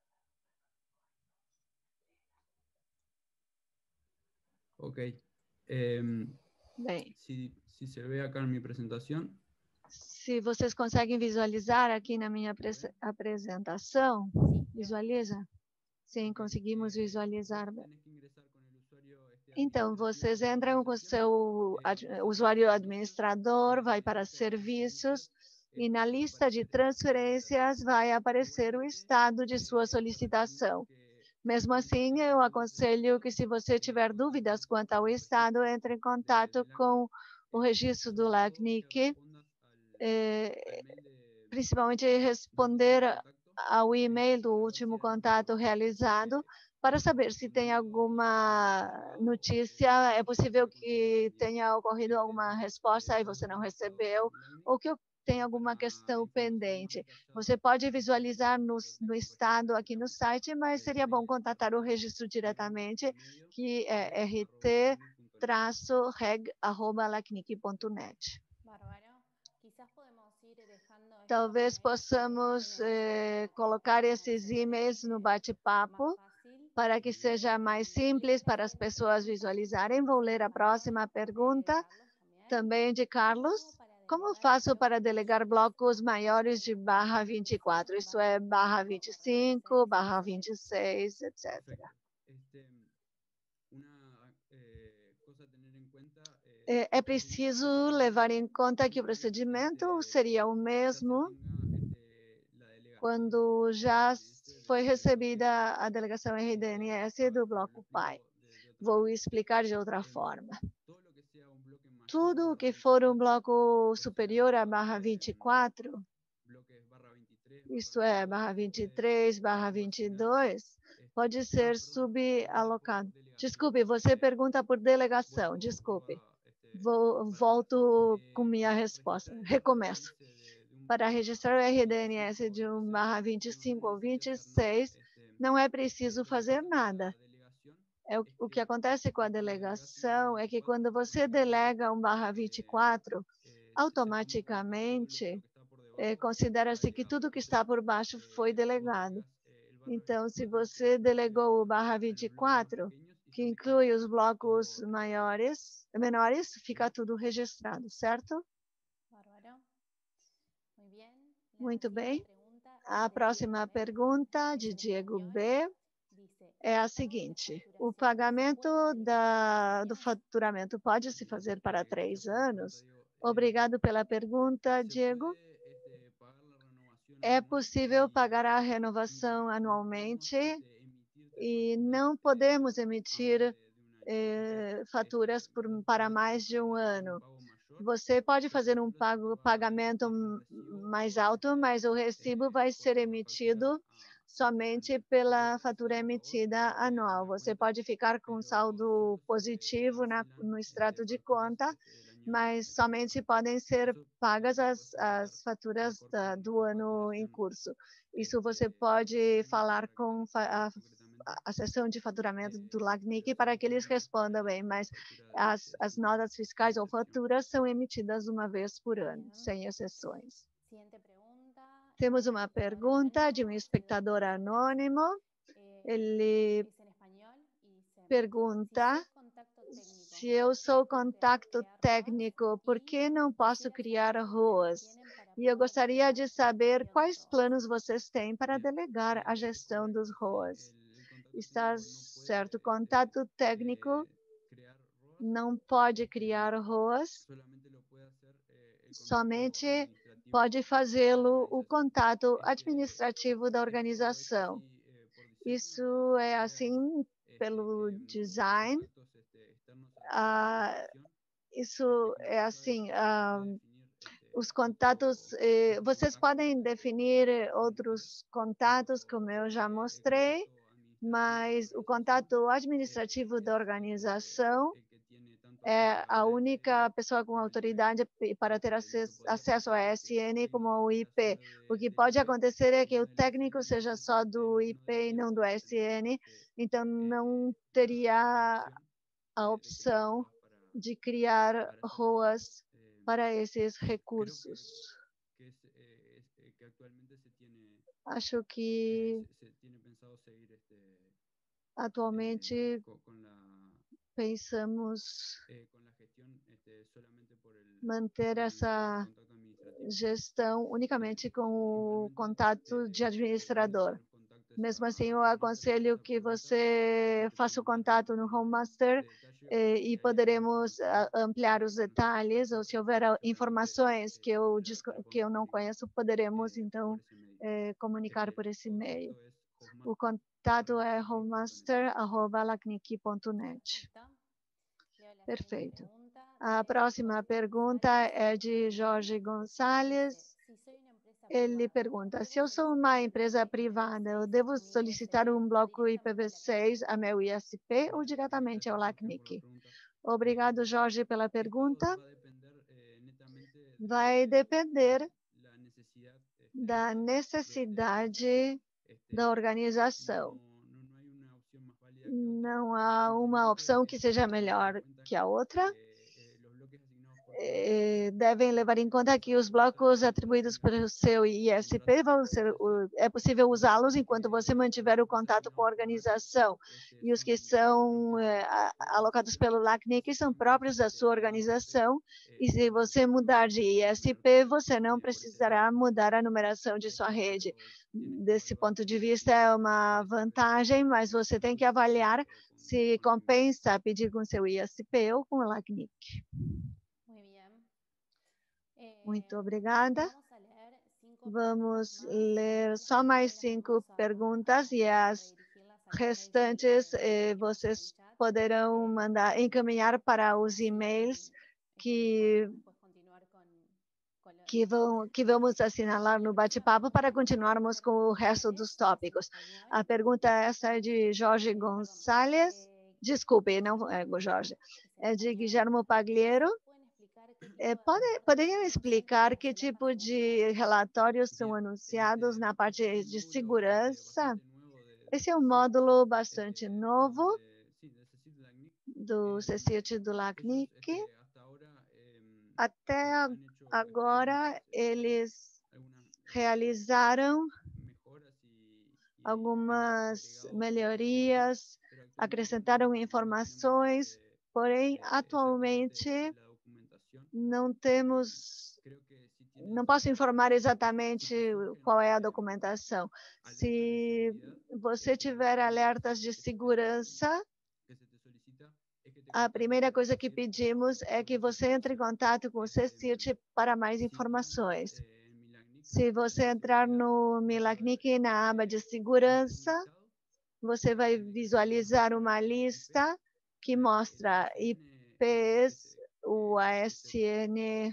Ok. Eh, Bem, si, si se ve acá en mi presentación. Se vocês conseguem visualizar aqui na minha apresentação, visualiza? Sim, conseguimos visualizar. Então, vocês entram com o seu usuário administrador, vai para serviços e na lista de transferências vai aparecer o estado de sua solicitação. Mesmo assim, eu aconselho que, se você tiver dúvidas quanto ao estado, entre em contato com o registro do LACNIC, eh, principalmente responder ao e-mail do último contato realizado, para saber se tem alguma notícia. É possível que tenha ocorrido alguma resposta e você não recebeu, ou que tem alguma questão pendente. Você pode visualizar no, no estado aqui no site, mas seria bom contatar o registro diretamente, que é r t reg arroba lacnic ponto net. Talvez possamos eh, colocar esses e-mails no bate-papo para que seja mais simples para as pessoas visualizarem. Vou ler a próxima pergunta, também de Carlos. Como faço para delegar blocos maiores de barra vinte e quatro, isto é, barra vinte e cinco, barra vinte e seis, etcétera? É preciso levar em conta que o procedimento seria o mesmo quando já foi recebida a delegação R D N S do bloco pai. Vou explicar de outra forma. Tudo o que for um bloco superior a barra vinte e quatro, isto é, barra vinte e três, barra vinte e dois, pode ser subalocado. Desculpe, você pergunta por delegação, desculpe. Vou, volto com minha resposta. Recomeço. Para registrar o R D N S de um barra vinte e cinco ou vinte e seis, não é preciso fazer nada. É o, o que acontece com a delegação é que, quando você delega um barra vinte e quatro, automaticamente eh, considera-se que tudo que está por baixo foi delegado. Então, se você delegou o barra vinte e quatro, que inclui os blocos maiores, menores, fica tudo registrado, certo? Muito bem. A próxima pergunta de Diego B é a seguinte: o pagamento da, do faturamento pode se fazer para três anos? Obrigado pela pergunta, Diego. É possível pagar a renovação anualmente e não podemos emitir eh, faturas por, para mais de um ano. Você pode fazer um pago, pagamento mais alto, mas o recibo vai ser emitido somente pela fatura emitida anual. Você pode ficar com saldo positivo na, no extrato de conta, mas somente podem ser pagas as, as faturas da, do ano em curso. Isso você pode falar com a, a seção de faturamento do LACNIC para que eles respondam bem, mas as, as notas fiscais ou faturas são emitidas uma vez por ano, sem exceções. Temos uma pergunta de um espectador anônimo. Ele pergunta: se eu sou contato técnico, por que não posso criar R O As? E eu gostaria de saber quais planos vocês têm para delegar a gestão dos R O As. Está certo, contato técnico não pode criar R O As, somente pode fazê-lo o contato administrativo da organização. Isso é assim pelo design. Ah, isso é assim, ah, os contatos, eh, vocês podem definir outros contatos, como eu já mostrei, mas o contato administrativo da organização é a única pessoa com autoridade para ter acesso, acesso a S N como o I P. O que pode acontecer é que o técnico seja só do I P e não do S N, então não teria a opção de criar R O As para esses recursos. Acho que atualmente pensamos manter essa gestão unicamente com o contato de administrador. Mesmo assim, eu aconselho que você faça o contato no Home Master eh, e poderemos uh, ampliar os detalhes, ou se houver informações que eu, que eu não conheço, poderemos, então, eh, comunicar por esse e-mail. O contato é homemaster arroba lacnic ponto net. Perfeito. A próxima pergunta é de Jorge Gonçalves. Ele pergunta: se eu sou uma empresa privada, eu devo solicitar um bloco I P v seis a meu I S P ou diretamente ao LACNIC? Obrigado, Jorge, pela pergunta. Vai depender da necessidade da organização. Não há uma opção que seja melhor que a outra. Devem levar em conta que os blocos atribuídos pelo seu I S P vão ser, é possível usá-los enquanto você mantiver o contato com a organização. E os que são é, alocados pelo LACNIC são próprios da sua organização. E se você mudar de I S P, você não precisará mudar a numeração de sua rede. Desse ponto de vista, é uma vantagem, mas você tem que avaliar se compensa pedir com seu I S P ou com o LACNIC. Muito obrigada. Vamos ler só mais cinco perguntas e as restantes eh, vocês poderão mandar, encaminhar para os e-mails que, que, vão, que vamos assinalar no bate-papo para continuarmos com o resto dos tópicos. A pergunta essa é de Jorge Gonçalves. Desculpe, não é Jorge. É de Guilherme Pagliero. É, pode, poderiam explicar que tipo de relatórios são anunciados na parte de segurança? Esse é um módulo bastante novo do C C I T do LACNIC. Até agora, eles realizaram algumas melhorias, acrescentaram informações, porém, atualmente, não temos, não posso informar exatamente qual é a documentação. Se você tiver alertas de segurança, a primeira coisa que pedimos é que você entre em contato com o CECIRT para mais informações. Se você entrar no Milagnic na aba de segurança, você vai visualizar uma lista que mostra I Ps, o A S N,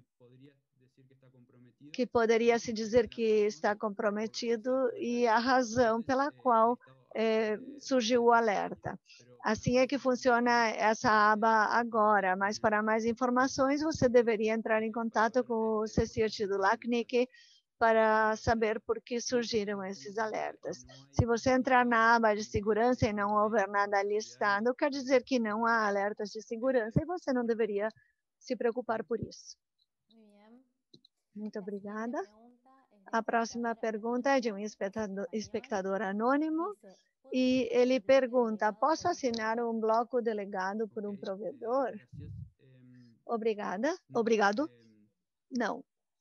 que poderia se dizer que está comprometido e a razão pela qual é, surgiu o alerta. Assim é que funciona essa aba agora, mas para mais informações você deveria entrar em contato com o CECIRT do LACNIC para saber por que surgiram esses alertas. Se você entrar na aba de segurança e não houver nada listado, quer dizer que não há alertas de segurança e você não deveria se preocupar por isso. Muito obrigada. A próxima pergunta é de um espectador, espectador anônimo e ele pergunta: posso assinar um bloco delegado por um provedor? Obrigada. Obrigado. Não.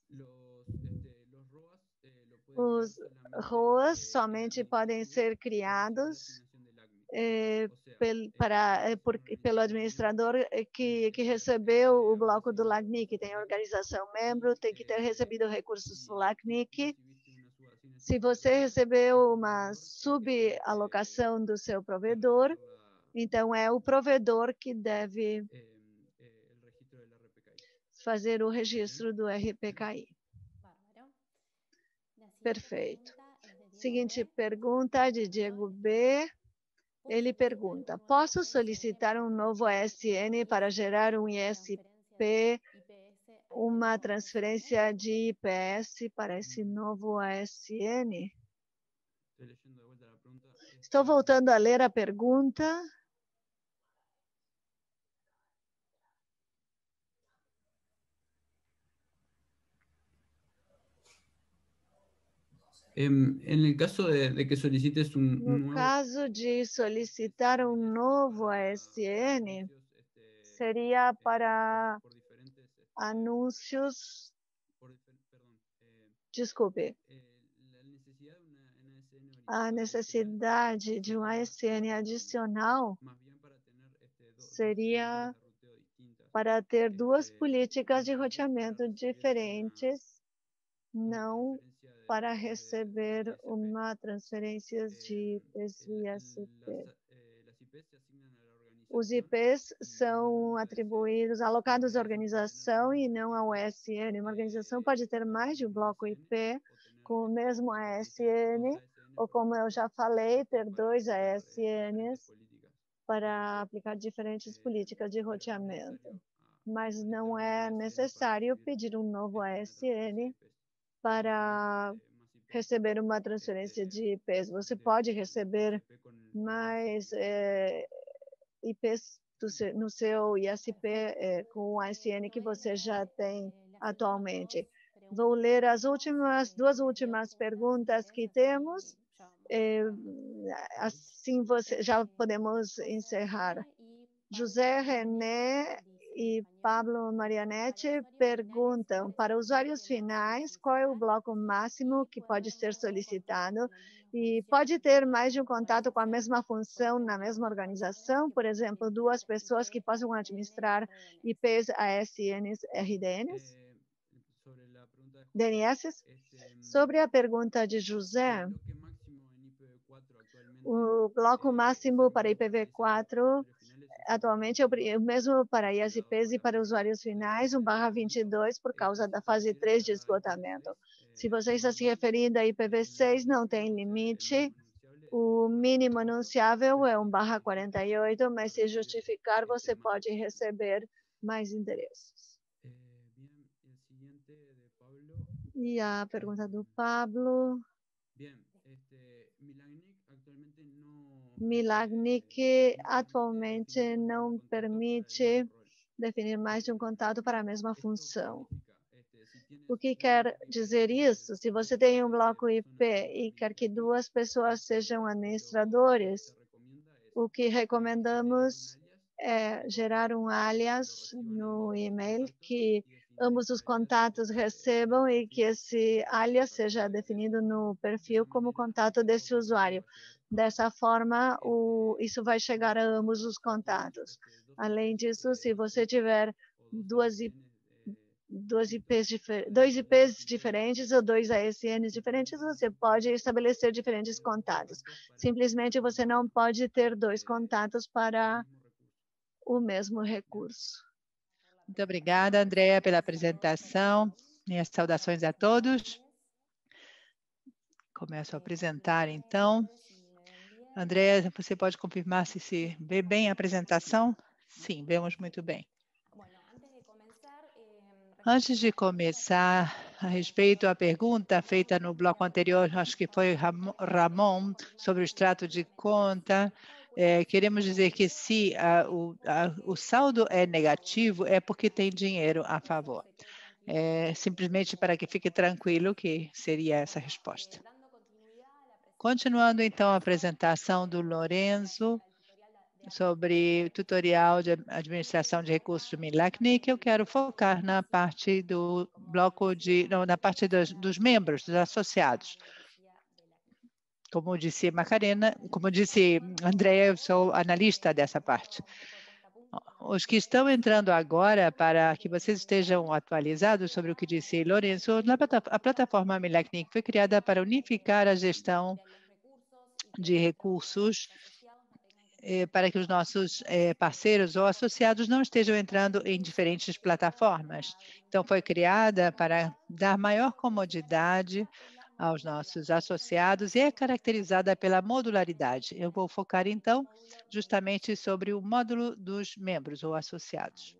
Os R O As somente podem ser criados eh, pel, para, eh, por, pelo administrador que, que recebeu o bloco do LACNIC. Tem organização membro, tem que ter recebido recursos do LACNIC. Se você recebeu uma subalocação do seu provedor, então é o provedor que deve fazer o registro do R P K I. Perfeito. Seguinte pergunta de Diego B. Ele pergunta: posso solicitar um novo A S N para gerar um I S P, uma transferência de I P S para esse novo A S N? Estou voltando a ler a pergunta. En, en el caso de, de que solicites un, No un nuevo... caso de solicitar um novo A S N, seria para anúncios. Desculpe. A necessidade de um A S N adicional seria para ter duas políticas de roteamento diferentes, não para receber uma transferência de I Ps e I S P. Os I Ps são atribuídos, alocados à organização e não ao A S N. Uma organização pode ter mais de um bloco I P com o mesmo A S N, ou como eu já falei, ter dois A S Ns para aplicar diferentes políticas de roteamento. Mas não é necessário pedir um novo A S N para receber uma transferência de I Ps. Você pode receber mais é, I Ps do seu, no seu I S P é, com o A S N que você já tem atualmente. Vou ler as últimas, duas últimas perguntas que temos. É, assim você, já podemos encerrar. José René e Pablo Marianete perguntam: para usuários finais, qual é o bloco máximo que pode ser solicitado? E pode ter mais de um contato com a mesma função na mesma organização? Por exemplo, duas pessoas que possam administrar I Ps, A S Ns, R D Ns? D N S? Sobre a pergunta de José, o bloco máximo para I P v quatro atualmente é o mesmo para I S Ps e para usuários finais, um barra vinte e dois, por causa da fase três de esgotamento. Se você está se referindo a I P v seis, não tem limite. O mínimo anunciável é um barra quarenta e oito, mas se justificar, você pode receber mais endereços. E a pergunta do Pablo. Milagnic atualmente não permite definir mais de um contato para a mesma função. O que quer dizer isso? Se você tem um bloco I P e quer que duas pessoas sejam administradores, o que recomendamos é gerar um alias no e-mail que ambos os contatos recebam e que esse alias seja definido no perfil como contato desse usuário. Dessa forma, o, isso vai chegar a ambos os contatos. Além disso, se você tiver duas Dois I Ps, dois I Ps diferentes ou dois A S Ns diferentes, você pode estabelecer diferentes contatos. Simplesmente você não pode ter dois contatos para o mesmo recurso. Muito obrigada, Andrea, pela apresentação. Minhas saudações a todos. Começo a apresentar, então. Andrea, você pode confirmar se se vê bem a apresentação? Sim, vemos muito bem. Antes de começar, a respeito à pergunta feita no bloco anterior, acho que foi Ramon, sobre o extrato de conta, é, queremos dizer que se a, o, a, o saldo é negativo, é porque tem dinheiro a favor. É, simplesmente para que fique tranquilo que seria essa a resposta. Continuando, então, a apresentação do Lorenzo sobre tutorial de administração de recursos do MILACNIC, eu quero focar na parte do bloco de, não, na parte dos, dos membros, dos associados. Como disse Macarena, como disse Andréa, eu sou analista dessa parte. Os que estão entrando agora, para que vocês estejam atualizados sobre o que disse Lourenço, a plataforma MILACNIC foi criada para unificar a gestão de recursos para que os nossos parceiros ou associados não estejam entrando em diferentes plataformas. Então, foi criada para dar maior comodidade aos nossos associados e é caracterizada pela modularidade. Eu vou focar, então, justamente sobre o módulo dos membros ou associados.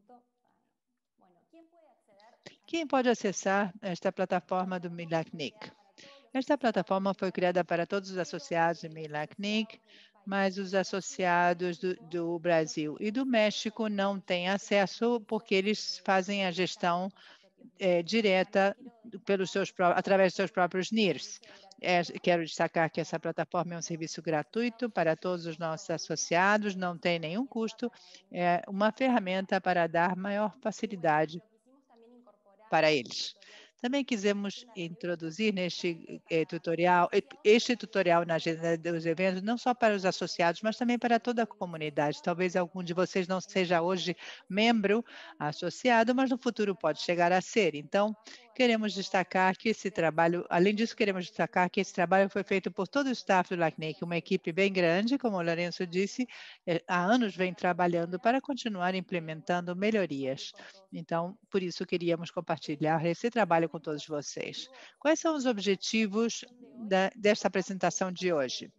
Quem pode acessar esta plataforma do MILACNIC? Esta plataforma foi criada para todos os associados do MILACNIC, mas os associados do, do Brasil e do México não têm acesso porque eles fazem a gestão é, direta pelos seus, através dos seus próprios N I Rs. É, quero destacar que essa plataforma é um serviço gratuito para todos os nossos associados, não tem nenhum custo, é uma ferramenta para dar maior facilidade para eles. Também quisemos introduzir neste eh, tutorial, este tutorial na agenda dos eventos, não só para os associados, mas também para toda a comunidade. Talvez algum de vocês não seja hoje membro associado, mas no futuro pode chegar a ser. Então, queremos destacar que esse trabalho, além disso, queremos destacar que esse trabalho foi feito por todo o staff do LACNIC, uma equipe bem grande, como o Lourenço disse, há anos vem trabalhando para continuar implementando melhorias. Então, por isso, queríamos compartilhar esse trabalho com todos vocês. Quais são os objetivos da, desta apresentação de hoje?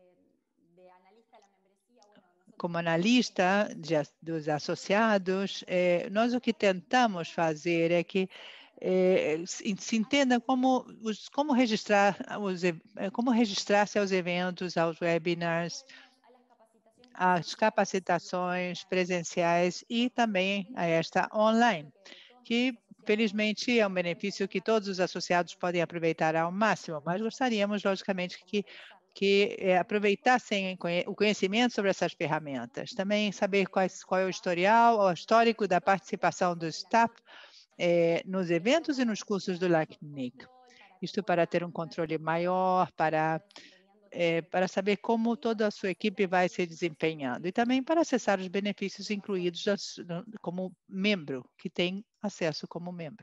Como analista de, dos associados, eh, nós o que tentamos fazer é que eh, se, se entenda como, os, como registrar os, como registrar-se aos eventos, aos webinars, às capacitações presenciais e também a esta online, que felizmente é um benefício que todos os associados podem aproveitar ao máximo, mas gostaríamos, logicamente, que, que é, aproveitassem o conhecimento sobre essas ferramentas. Também saber quais, qual é o historial, o histórico da participação do staff é, nos eventos e nos cursos do LACNIC. Isto para ter um controle maior, para É, para saber como toda a sua equipe vai se desempenhando e também para acessar os benefícios incluídos como membro, que tem acesso como membro.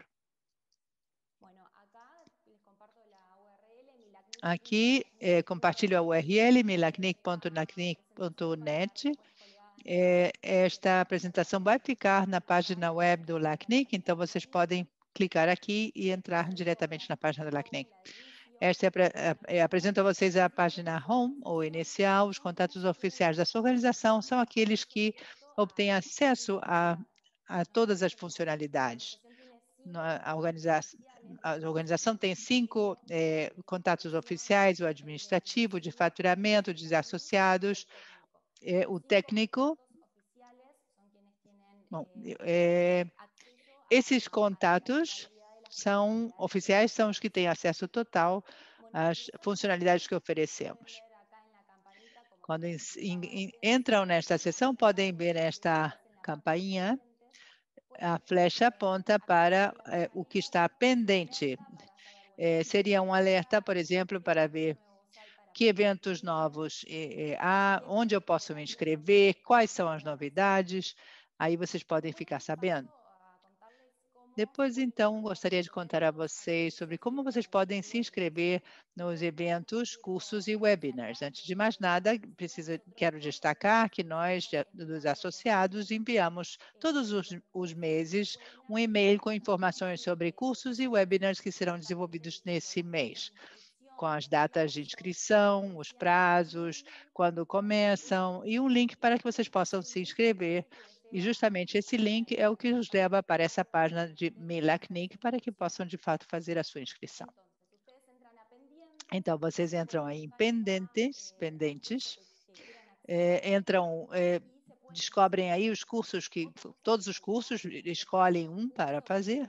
Aqui, é, compartilho a U R L, milacnic ponto nacnic ponto net. É, esta apresentação vai ficar na página web do LACNIC, então vocês podem clicar aqui e entrar diretamente na página do LACNIC. Esta é, é, apresento a vocês a página home, ou inicial. Os contatos oficiais da sua organização são aqueles que obtêm acesso a, a todas as funcionalidades. A organização, a organização tem cinco é, contatos oficiais: o administrativo, de faturamento, dos associados, é, o técnico. Bom, é, esses contatos são oficiais, são os que têm acesso total às funcionalidades que oferecemos. Quando in, in, entram nesta sessão, podem ver nesta campainha, a flecha aponta para é, o que está pendente. É, seria um alerta, por exemplo, para ver que eventos novos é, é, há, onde eu posso me inscrever, quais são as novidades, aí vocês podem ficar sabendo. Depois, então, gostaria de contar a vocês sobre como vocês podem se inscrever nos eventos, cursos e webinars. Antes de mais nada, preciso, quero destacar que nós, dos associados, enviamos todos os, os meses um e-mail com informações sobre cursos e webinars que serão desenvolvidos nesse mês, com as datas de inscrição, os prazos, quando começam, e um link para que vocês possam se inscrever. E justamente esse link é o que os leva para essa página de MILACNIC para que possam, de fato, fazer a sua inscrição. Então, vocês entram aí em pendentes, pendentes é, entram, é, descobrem aí os cursos, que todos os cursos, escolhem um para fazer.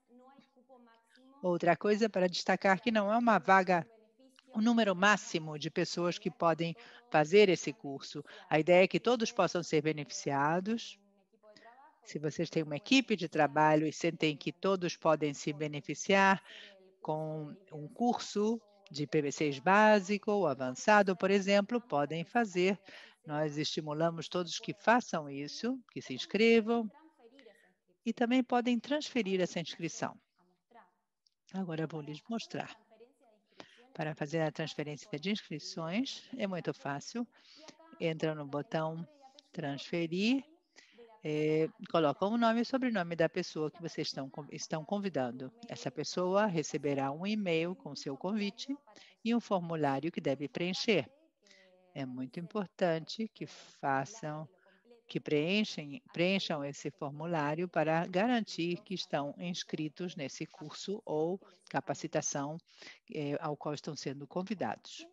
Outra coisa para destacar que não é uma vaga, o número máximo de pessoas que podem fazer esse curso. A ideia é que todos possam ser beneficiados. Se vocês têm uma equipe de trabalho e sentem que todos podem se beneficiar com um curso de P V seis básico ou avançado, por exemplo, podem fazer. Nós estimulamos todos que façam isso, que se inscrevam e também podem transferir essa inscrição. Agora eu vou lhes mostrar. Para fazer a transferência de inscrições, é muito fácil. Entra no botão transferir, é, colocam o nome e sobrenome da pessoa que vocês estão, estão convidando. Essa pessoa receberá um e-mail com seu convite e um formulário que deve preencher. É muito importante que façam, que preenchem, preencham esse formulário para garantir que estão inscritos nesse curso ou capacitação é, ao qual estão sendo convidados.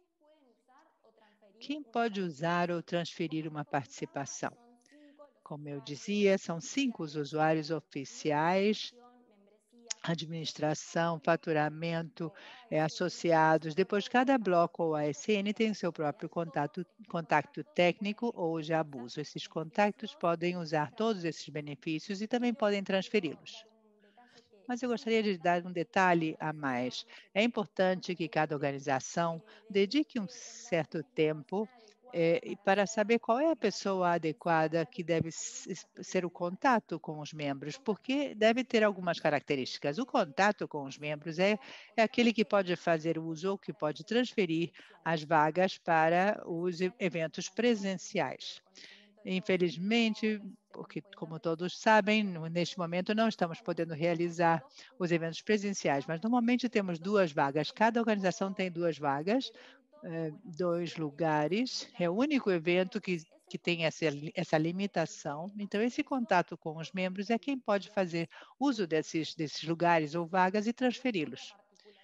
Quem pode usar ou transferir uma participação? Como eu dizia, são cinco os usuários oficiais, administração, faturamento, é, associados. Depois, cada bloco ou A S N tem seu próprio contato, contato técnico ou de abuso. Esses contactos podem usar todos esses benefícios e também podem transferi-los. Mas eu gostaria de dar um detalhe a mais. É importante que cada organização dedique um certo tempo é, para saber qual é a pessoa adequada que deve ser o contato com os membros, porque deve ter algumas características. O contato com os membros é, é aquele que pode fazer uso ou que pode transferir as vagas para os eventos presenciais. Infelizmente, porque, como todos sabem, neste momento não estamos podendo realizar os eventos presenciais, mas normalmente temos duas vagas. Cada organização tem duas vagas, dois lugares. É o único evento que, que tem essa, essa limitação. Então, esse contato com os membros é quem pode fazer uso desses, desses lugares ou vagas e transferi-los.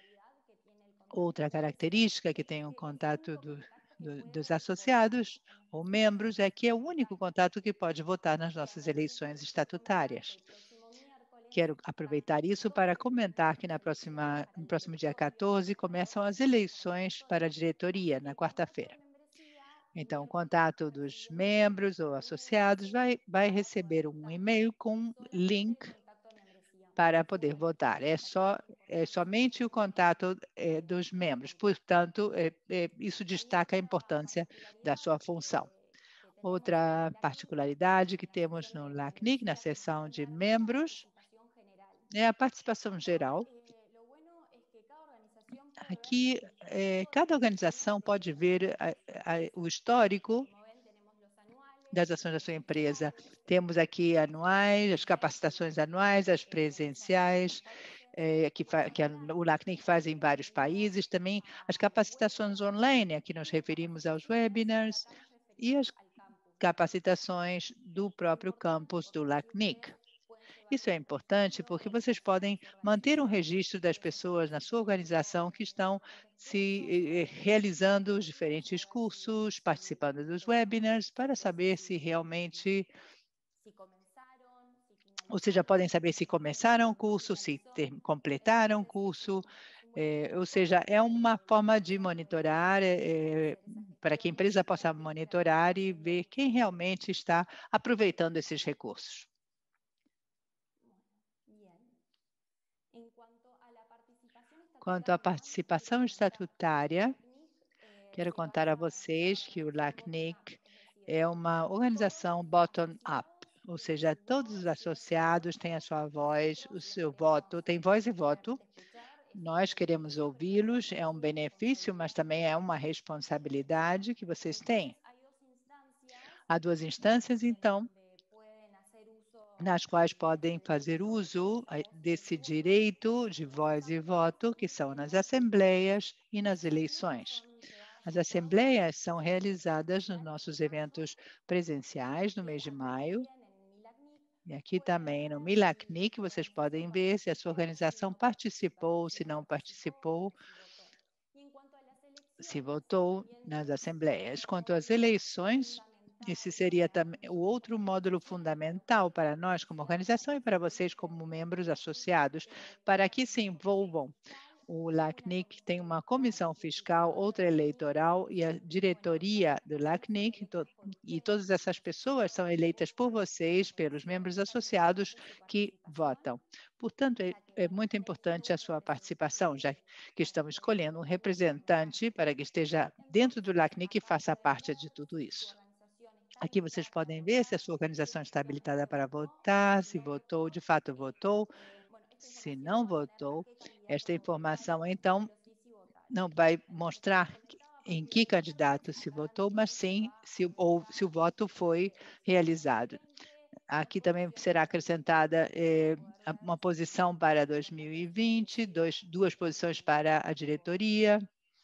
Outra característica que tem o contato do Do, dos associados ou membros é que é o único contato que pode votar nas nossas eleições estatutárias. Quero aproveitar isso para comentar que na próxima, no próximo dia quatorze começam as eleições para a diretoria, na quarta-feira. Então, o contato dos membros ou associados vai, vai receber um e-mail com um link para poder votar. É, só, é somente o contato é, dos membros. Portanto, é, é, isso destaca a importância da sua função. Outra particularidade que temos no LACNIC, na seção de membros, é a participação geral. Aqui, é, cada organização pode ver a, a, o histórico das ações da sua empresa. Temos aqui anuais, as capacitações anuais, as presenciais, é, que, que a, o LACNIC faz em vários países, também as capacitações online, aqui nos referimos aos webinars, e as capacitações do próprio campus do LACNIC. Isso é importante porque vocês podem manter um registro das pessoas na sua organização que estão se realizando os diferentes cursos, participando dos webinars, para saber se realmente ou seja, podem saber se começaram o curso, se ter, completaram o curso, é, ou seja, é uma forma de monitorar, é, para que a empresa possa monitorar e ver quem realmente está aproveitando esses recursos. Quanto à participação estatutária, quero contar a vocês que o LACNIC é uma organização bottom-up, ou seja, todos os associados têm a sua voz, o seu voto, tem voz e voto. Nós queremos ouvi-los, é um benefício, mas também é uma responsabilidade que vocês têm. Há duas instâncias, então, nas quais podem fazer uso desse direito de voz e voto, que são nas assembleias e nas eleições. As assembleias são realizadas nos nossos eventos presenciais no mês de maio. E aqui também no MILACNIC vocês podem ver se a sua organização participou, se não participou, se votou nas assembleias. Quanto às eleições, esse seria também o outro módulo fundamental para nós como organização e para vocês como membros associados, para que se envolvam. O LACNIC tem uma comissão fiscal, outra eleitoral e a diretoria do LACNIC, e todas essas pessoas são eleitas por vocês, pelos membros associados que votam. Portanto, é, é muito importante a sua participação, já que estamos escolhendo um representante para que esteja dentro do LACNIC e faça parte de tudo isso. Aqui vocês podem ver se a sua organização está habilitada para votar, se votou, de fato votou. Se não votou, esta informação, então, não vai mostrar em que candidato se votou, mas sim se, ou, se o voto foi realizado. Aqui também será acrescentada eh, uma posição para dois mil e vinte, dois, duas posições para a diretoria.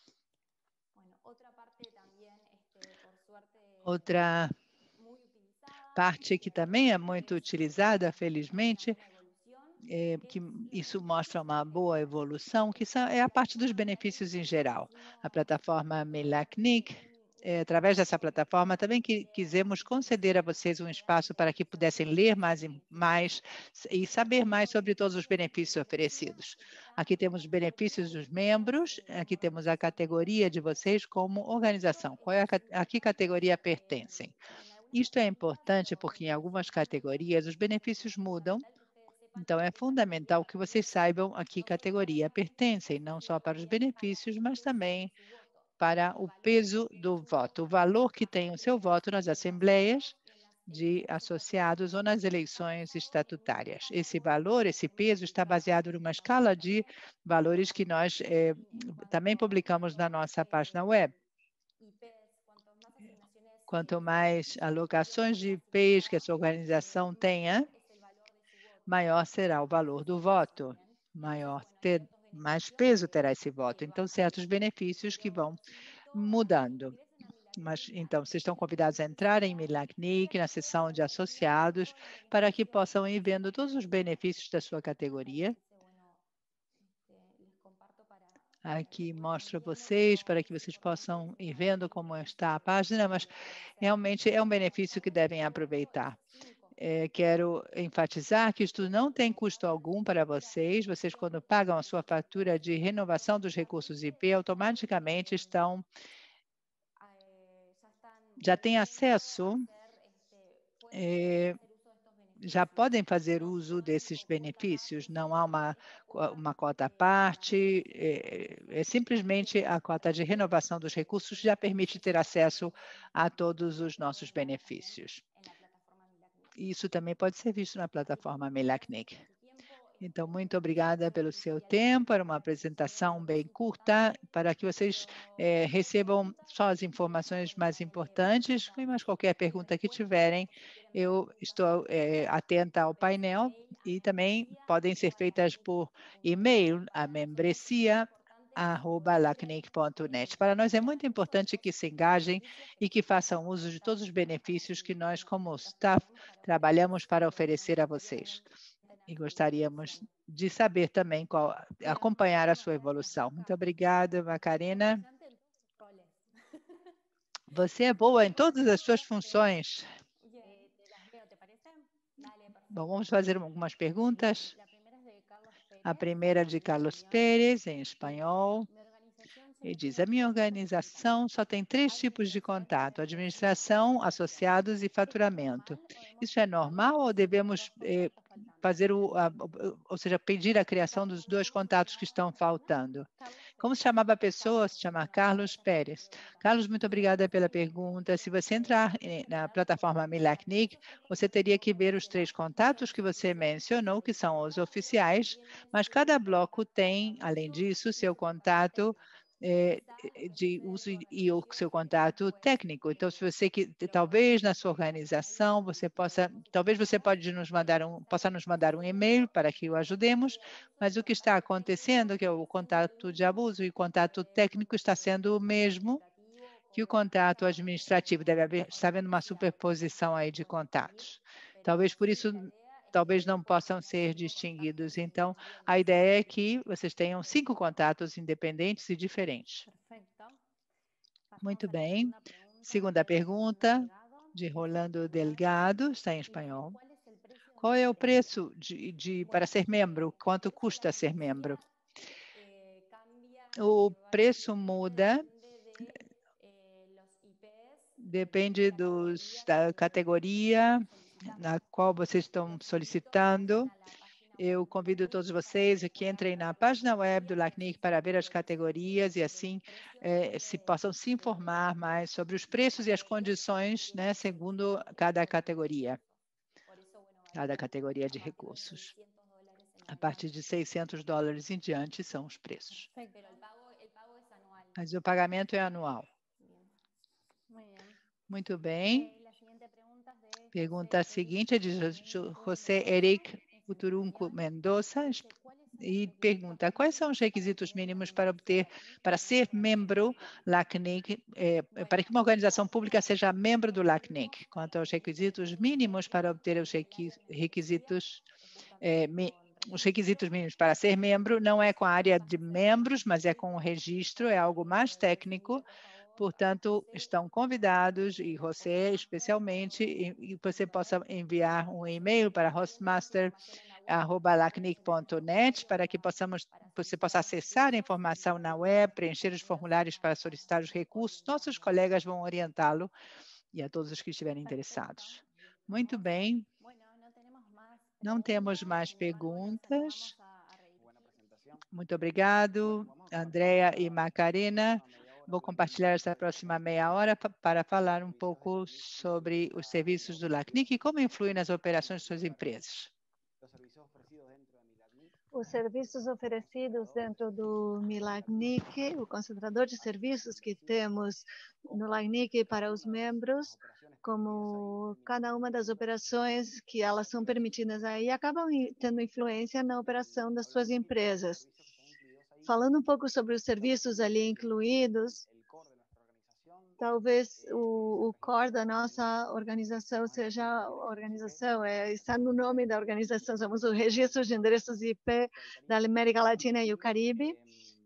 Outra parte que também é muito utilizada, felizmente, É, que isso mostra uma boa evolução, que são, é a parte dos benefícios em geral. A plataforma MILACNIC, é, através dessa plataforma, também que quisemos conceder a vocês um espaço para que pudessem ler mais e, mais e saber mais sobre todos os benefícios oferecidos. Aqui temos os benefícios dos membros, aqui temos a categoria de vocês como organização. Qual é a, a que categoria pertencem? Isto é importante porque em algumas categorias os benefícios mudam. Então, é fundamental que vocês saibam a que categoria pertencem, não só para os benefícios, mas também para o peso do voto, o valor que tem o seu voto nas assembleias de associados ou nas eleições estatutárias. Esse valor, esse peso, está baseado numa escala de valores que nós eh, também publicamos na nossa página web. Quanto mais alocações de I Ps que a sua organização tenha, maior será o valor do voto, maior ter, mais peso terá esse voto. Então, certos benefícios que vão mudando. Mas, então, vocês estão convidados a entrar em MILACNIC, na seção de associados, para que possam ir vendo todos os benefícios da sua categoria. Aqui mostro a vocês, para que vocês possam ir vendo como está a página, mas realmente é um benefício que devem aproveitar. É, quero enfatizar que isto não tem custo algum para vocês. Vocês, quando pagam a sua fatura de renovação dos recursos I P, automaticamente estão, já têm acesso, é, já podem fazer uso desses benefícios. Não há uma, uma cota à parte, é, é simplesmente a cota de renovação dos recursos já permite ter acesso a todos os nossos benefícios. Isso também pode ser visto na plataforma MILACNIC. Então, muito obrigada pelo seu tempo. Era uma apresentação bem curta, para que vocês é, recebam só as informações mais importantes. E mais qualquer pergunta que tiverem, eu estou é, atenta ao painel e também podem ser feitas por e-mail, a membresia arroba lacnic ponto net. Para nós é muito importante que se engajem e que façam uso de todos os benefícios que nós, como staff, trabalhamos para oferecer a vocês. E gostaríamos de saber também qual, acompanhar a sua evolução. Muito obrigada, Macarena. Você é boa em todas as suas funções. Bom, vamos fazer algumas perguntas. A primeira é de Carlos Pérez, em espanhol. Ele diz, a minha organização só tem três tipos de contato, administração, associados e faturamento. Isso é normal ou devemos eh, fazer, o, a, ou seja, pedir a criação dos dois contatos que estão faltando? Como se chamava a pessoa? Se chama Carlos Pérez. Carlos, muito obrigada pela pergunta. Se você entrar na plataforma MILACNIC, você teria que ver os três contatos que você mencionou, que são os oficiais, mas cada bloco tem, além disso, seu contato de uso e o seu contato técnico. Então, se você que talvez na sua organização você possa, talvez você pode nos mandar um, possa nos mandar um e-mail para que o ajudemos, mas o que está acontecendo, que é o contato de abuso e o contato técnico está sendo o mesmo que o contato administrativo. Deve haver, está havendo uma superposição aí de contatos. Talvez por isso talvez não possam ser distinguidos. Então, a ideia é que vocês tenham cinco contatos independentes e diferentes. Muito bem. Segunda pergunta, de Rolando Delgado, está em espanhol. Qual é o preço de, de, para ser membro? Quanto custa ser membro? O preço muda, depende dos, da categoria na qual vocês estão solicitando. Eu convido todos vocês que entrem na página web do LACNIC para ver as categorias e assim eh, se possam se informar mais sobre os preços e as condições, né, segundo cada categoria, cada categoria de recursos. A partir de seiscentos dólares em diante são os preços. Mas o pagamento é anual. Muito bem. Pergunta seguinte é de José Eric Uturunco Mendoza e pergunta, quais são os requisitos mínimos para obter, para ser membro LACNIC, eh, para que uma organização pública seja membro do LACNIC? Quanto aos requisitos mínimos para obter os requisitos, eh, mi, os requisitos mínimos para ser membro, não é com a área de membros, mas é com o registro, é algo mais técnico. Portanto, estão convidados, e você especialmente, e, e você possa enviar um e-mail para hostmaster arroba lacnic ponto net para que possamos, você possa acessar a informação na web, preencher os formulários para solicitar os recursos. Nossos colegas vão orientá-lo e a todos os que estiverem interessados. Muito bem. Não temos mais perguntas. Muito obrigado, Andrea e Macarena. Vou compartilhar essa próxima meia hora para falar um pouco sobre os serviços do LACNIC e como influem nas operações de suas empresas. Os serviços oferecidos dentro do MILACNIC, o concentrador de serviços que temos no LACNIC para os membros, como cada uma das operações que elas são permitidas aí, acabam tendo influência na operação das suas empresas. Falando um pouco sobre os serviços ali incluídos, talvez o, o core da nossa organização seja a organização, é, está no nome da organização, somos o Registro de Endereços I P da América Latina e o Caribe.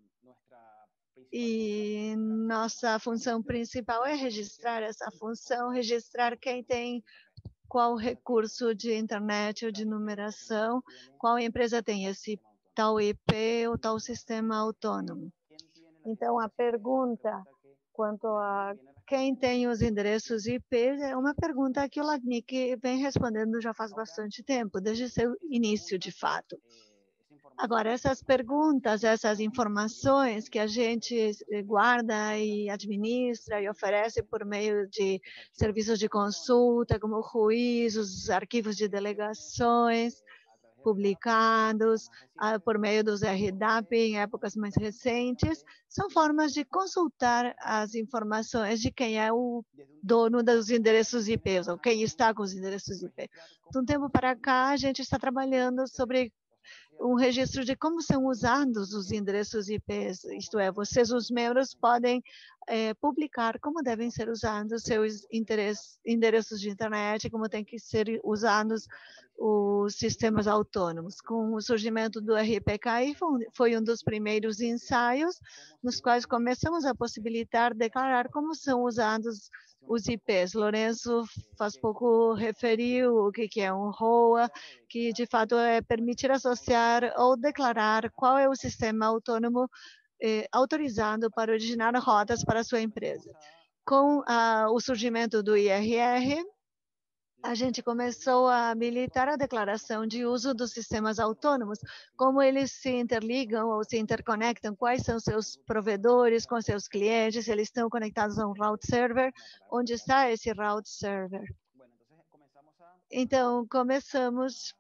E nossa função principal é registrar essa função, registrar quem tem qual recurso de internet ou de numeração, qual empresa tem esse tal I P ou tal sistema autônomo. Então, a pergunta quanto a quem tem os endereços I P é uma pergunta que o LACNIC vem respondendo já faz bastante tempo, desde seu início, de fato. Agora, essas perguntas, essas informações que a gente guarda e administra e oferece por meio de serviços de consulta, como o RUIS, os arquivos de delegações, publicados ah, por meio dos R D A P em épocas mais recentes, são formas de consultar as informações de quem é o dono dos endereços I P, ou quem está com os endereços I P. De um tempo para cá, a gente está trabalhando sobre um registro de como são usados os endereços I Ps, isto é, vocês, os membros, podem é, publicar como devem ser usados seus endereços de internet, como tem que ser usados os sistemas autônomos. Com o surgimento do R P K I, foi um dos primeiros ensaios nos quais começamos a possibilitar declarar como são usados os I Ps. Lourenço faz pouco referiu o que é um R O A, que de fato é permitir associar ou declarar qual é o sistema autônomo eh, autorizado para originar rotas para a sua empresa. Com ah, o surgimento do I R R, a gente começou a habilitar a declaração de uso dos sistemas autônomos, como eles se interligam ou se interconectam, quais são seus provedores com seus clientes, se eles estão conectados a um route server, onde está esse route server. Então, começamos,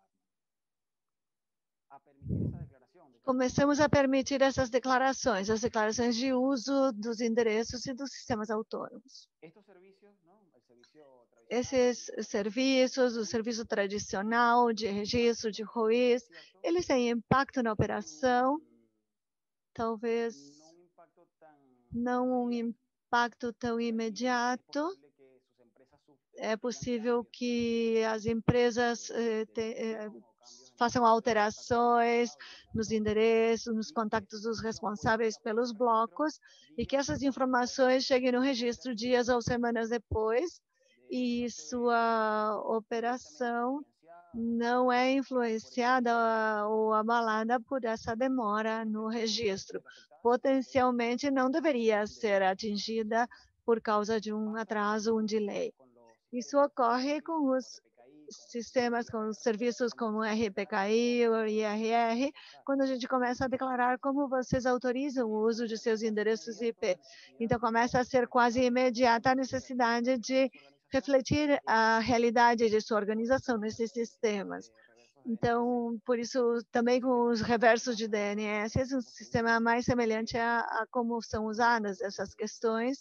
começamos a permitir essas declarações, as declarações de uso dos endereços e dos sistemas autônomos. Esses serviços, o serviço tradicional de registro de R O Is, eles têm impacto na operação, talvez não um impacto tão imediato. É possível que as empresas eh, te, eh, façam alterações nos endereços, nos contatos dos responsáveis pelos blocos, e que essas informações cheguem no registro dias ou semanas depois, e sua operação não é influenciada ou abalada por essa demora no registro. Potencialmente não deveria ser atingida por causa de um atraso, um delay. Isso ocorre com os sistemas, com os serviços como o R P K I ou I R R, quando a gente começa a declarar como vocês autorizam o uso de seus endereços I P. Então, começa a ser quase imediata a necessidade de refletir a realidade de sua organização nesses sistemas. Então, por isso, também com os reversos de D N S, é um sistema mais semelhante a, a como são usadas essas questões,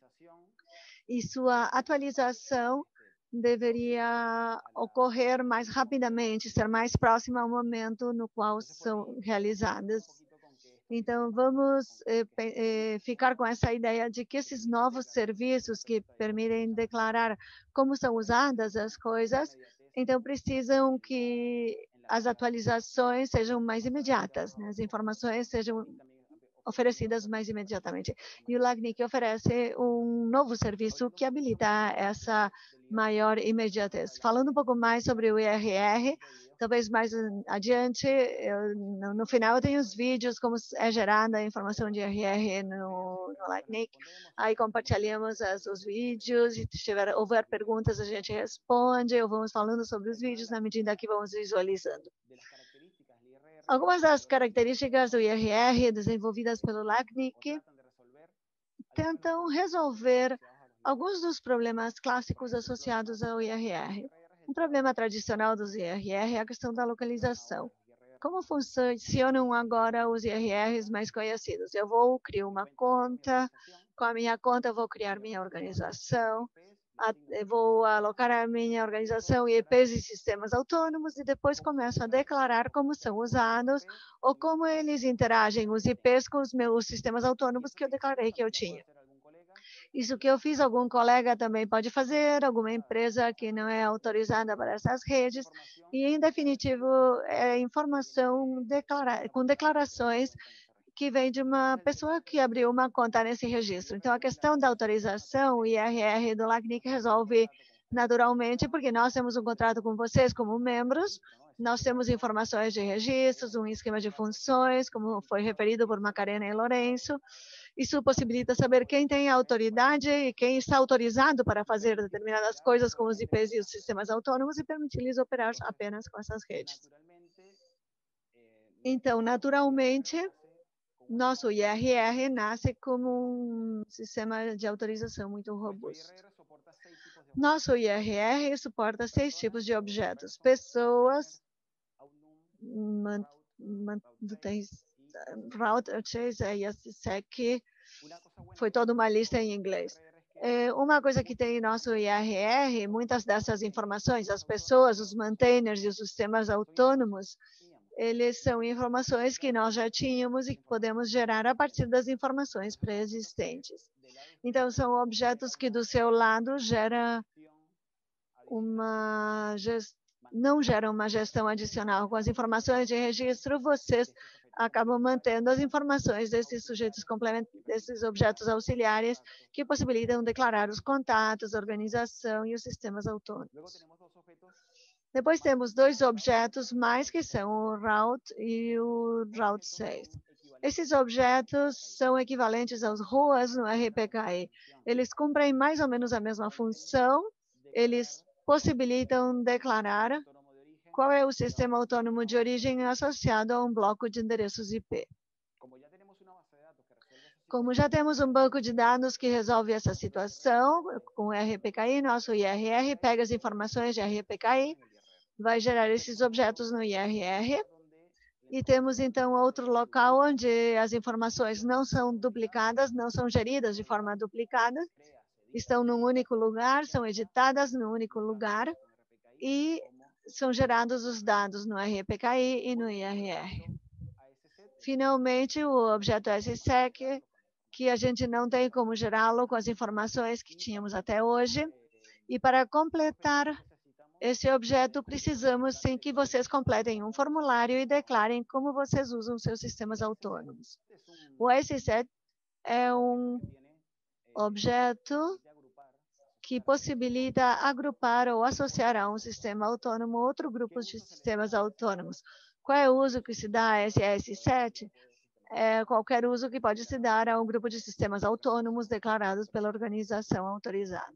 e sua atualização deveria ocorrer mais rapidamente, ser mais próxima ao momento no qual são realizadas. Então, vamos eh, eh, ficar com essa ideia de que esses novos serviços que permitem declarar como são usadas as coisas, então precisam que as atualizações sejam mais imediatas, né? As informações sejam oferecidas mais imediatamente. E o LACNIC oferece um novo serviço que habilita essa maior imediatez. Falando um pouco mais sobre o I R R, talvez mais adiante, eu, no, no final eu tenho os vídeos, como é gerada a informação de I R R no, no LACNIC. Aí compartilhamos as, os vídeos, e se tiver, houver perguntas a gente responde, ou vamos falando sobre os vídeos na medida que vamos visualizando. Algumas das características do I R R desenvolvidas pelo LACNIC tentam resolver alguns dos problemas clássicos associados ao I R R. Um problema tradicional dos I R R é a questão da localização. Como funcionam agora os I R Rs mais conhecidos? Eu vou criar uma conta, com a minha conta eu vou criar minha organização, eu vou alocar a minha organização I Ps e sistemas autônomos, e depois começo a declarar como são usados ou como eles interagem, os I Ps com os meus sistemas autônomos que eu declarei que eu tinha. Isso que eu fiz, algum colega também pode fazer, alguma empresa que não é autorizada para essas redes, e em definitivo é informação declara- com declarações que vem de uma pessoa que abriu uma conta nesse registro. Então, a questão da autorização, o I R R do LACNIC resolve naturalmente, porque nós temos um contrato com vocês como membros, nós temos informações de registros, um esquema de funções, como foi referido por Macarena e Lourenço. Isso possibilita saber quem tem autoridade e quem está autorizado para fazer determinadas coisas com os I Ps e os sistemas autônomos, e permitir-lhes operar apenas com essas redes. Então, naturalmente, nosso I R R nasce como um sistema de autorização muito robusto. Nosso I R R suporta seis tipos de objetos: pessoas, tem routers, I S S E C, foi toda uma lista em inglês. É uma coisa que tem em nosso I R R, muitas dessas informações, as pessoas, os maintainers e os sistemas autônomos, eles são informações que nós já tínhamos e que podemos gerar a partir das informações pré-existentes. Então, são objetos que do seu lado gera uma, não geram uma gestão adicional com as informações de registro, vocês acabam mantendo as informações desses sujeitos complementares, desses objetos auxiliares que possibilitam declarar os contatos, a organização e os sistemas autônomos. Depois temos dois objetos mais que são o route e o route seis. Esses objetos são equivalentes aos R O As no R P K I. Eles cumprem mais ou menos a mesma função, eles possibilitam declarar qual é o sistema autônomo de origem associado a um bloco de endereços I P. Como já temos um banco de dados que resolve essa situação, com o R P K I, nosso I R R pega as informações de R P K I, vai gerar esses objetos no I R R, e temos então outro local onde as informações não são duplicadas, não são geridas de forma duplicada, estão num único lugar, são editadas num único lugar, e são gerados os dados no R P K I e no I R R. Finalmente, o objeto S S E C, que a gente não tem como gerá-lo com as informações que tínhamos até hoje. E para completar esse objeto, precisamos sim que vocês completem um formulário e declarem como vocês usam seus sistemas autônomos. O S S E C é um objeto que possibilita agrupar ou associar a um sistema autônomo outro grupo de sistemas autônomos. Qual é o uso que se dá a esse S S E C? É qualquer uso que pode se dar a um grupo de sistemas autônomos declarados pela organização autorizada.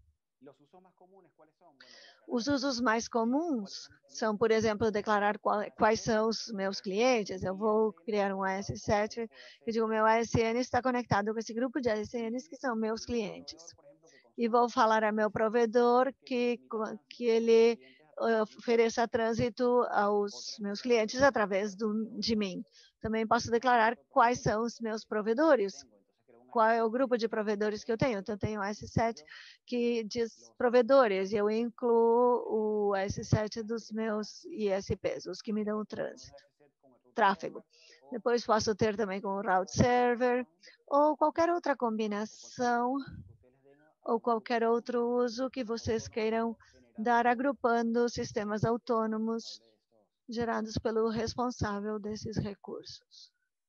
Os usos mais comuns são, por exemplo, declarar quais são os meus clientes. Eu vou criar um S S E C e digo, meu A S N está conectado com esse grupo de A S Ns que são meus clientes. E vou falar a meu provedor que, que ele ofereça trânsito aos meus clientes através do, de mim. Também posso declarar quais são os meus provedores, qual é o grupo de provedores que eu tenho. Então, eu tenho o S S E C que diz provedores, e eu incluo o S S E C dos meus I S Ps, os que me dão o trânsito, tráfego. Depois, posso ter também com o route server, ou qualquer outra combinação, ou qualquer outro uso que vocês queiram dar agrupando sistemas autônomos gerados pelo responsável desses recursos.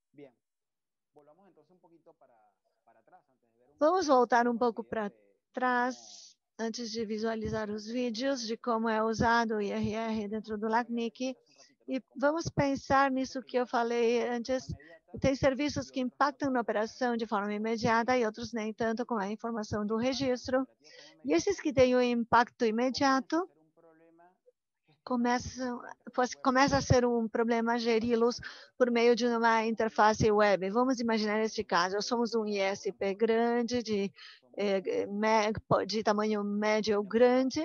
Vamos voltar um pouco para trás, antes de visualizar os vídeos de como é usado o I R R dentro do LACNIC. E vamos pensar nisso que eu falei antes. Tem serviços que impactam na operação de forma imediata e outros nem tanto, com a informação do registro. E esses que têm o impacto imediato, Começam, começa a ser um problema geri-los por meio de uma interface web. Vamos imaginar este caso. Somos um I S P grande, de, de tamanho médio ou grande,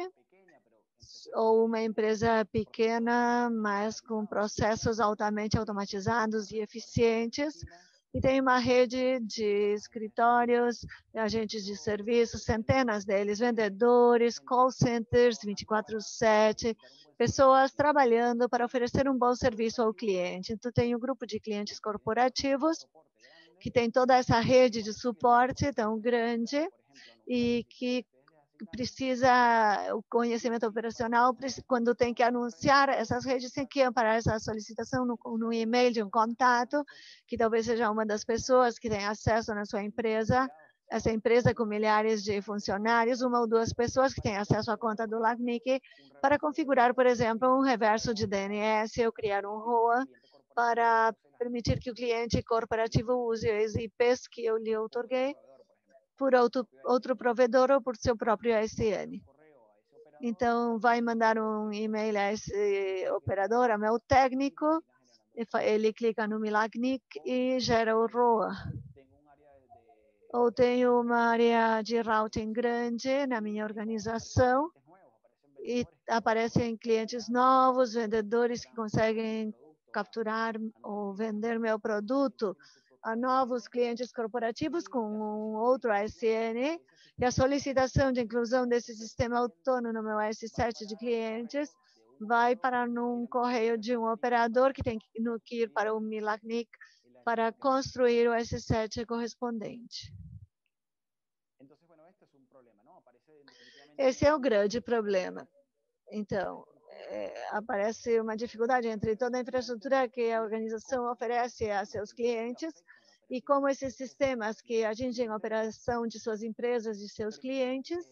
ou uma empresa pequena, mas com processos altamente automatizados e eficientes, e tem uma rede de escritórios, agentes de serviço, centenas deles, vendedores, call centers, vinte e quatro por sete, pessoas trabalhando para oferecer um bom serviço ao cliente. Então, tem um grupo de clientes corporativos que tem toda essa rede de suporte tão grande e que precisa, o conhecimento operacional, quando tem que anunciar essas redes, tem que amparar essa solicitação no, no e-mail de um contato, que talvez seja uma das pessoas que tem acesso na sua empresa, essa empresa com milhares de funcionários, uma ou duas pessoas que têm acesso à conta do LACNIC, para configurar, por exemplo, um reverso de D N S ou criar um R O A para permitir que o cliente corporativo use as I Ps que eu lhe outorguei por outro, outro provedor ou por seu próprio A S N. Então, vai mandar um e-mail a esse operador, a meu técnico, ele clica no LACNIC e gera o R O A. Ou tenho uma área de routing grande na minha organização e aparecem clientes novos, vendedores que conseguem capturar ou vender meu produto a novos clientes corporativos com um outro A S N, e a solicitação de inclusão desse sistema autônomo no meu S S E C de clientes vai para um correio de um operador que tem que ir para o LACNIC para construir o S S E C correspondente. Esse é o grande problema. Então, é, aparece uma dificuldade entre toda a infraestrutura que a organização oferece a seus clientes e como esses sistemas que atingem a operação de suas empresas e seus clientes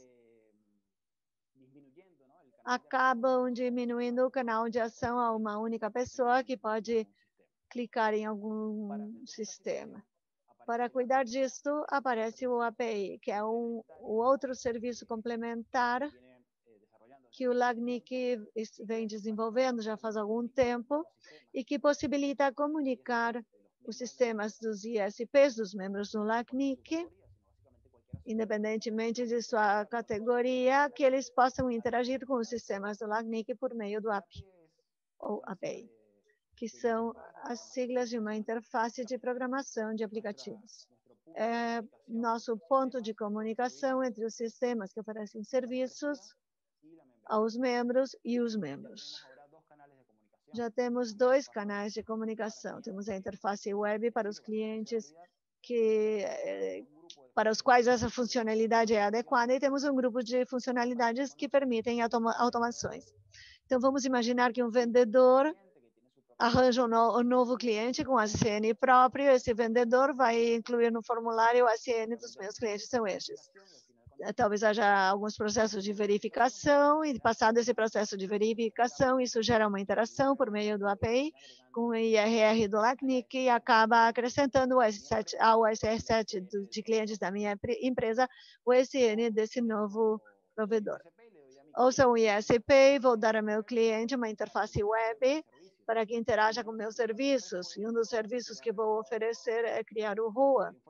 acabam diminuindo o canal de ação a uma única pessoa que pode clicar em algum sistema. Para cuidar disso, aparece o A P I, que é um, o outro serviço complementar que o LACNIC vem desenvolvendo já faz algum tempo e que possibilita comunicar os sistemas dos I S Ps, dos membros do LACNIC, independentemente de sua categoria, que eles possam interagir com os sistemas do LACNIC por meio do A P I, ou A P I, que são as siglas de uma interface de programação de aplicativos. É nosso ponto de comunicação entre os sistemas que oferecem serviços aos membros e os membros. Já temos dois canais de comunicação. Temos a interface web para os clientes que, para os quais essa funcionalidade é adequada e temos um grupo de funcionalidades que permitem automa automações. Então, vamos imaginar que um vendedor arranja um, no, um novo cliente com A C N próprio. Esse vendedor vai incluir no formulário o A C N dos meus clientes são estes. Talvez haja alguns processos de verificação e, passado esse processo de verificação, isso gera uma interação por meio do A P I com o I R R do LACNIC e acaba acrescentando o S sete, ao S R sete de clientes da minha empresa o S N desse novo provedor. Ouça o I S P, vou dar ao meu cliente uma interface web para que interaja com meus serviços. E um dos serviços que vou oferecer é criar o R U A.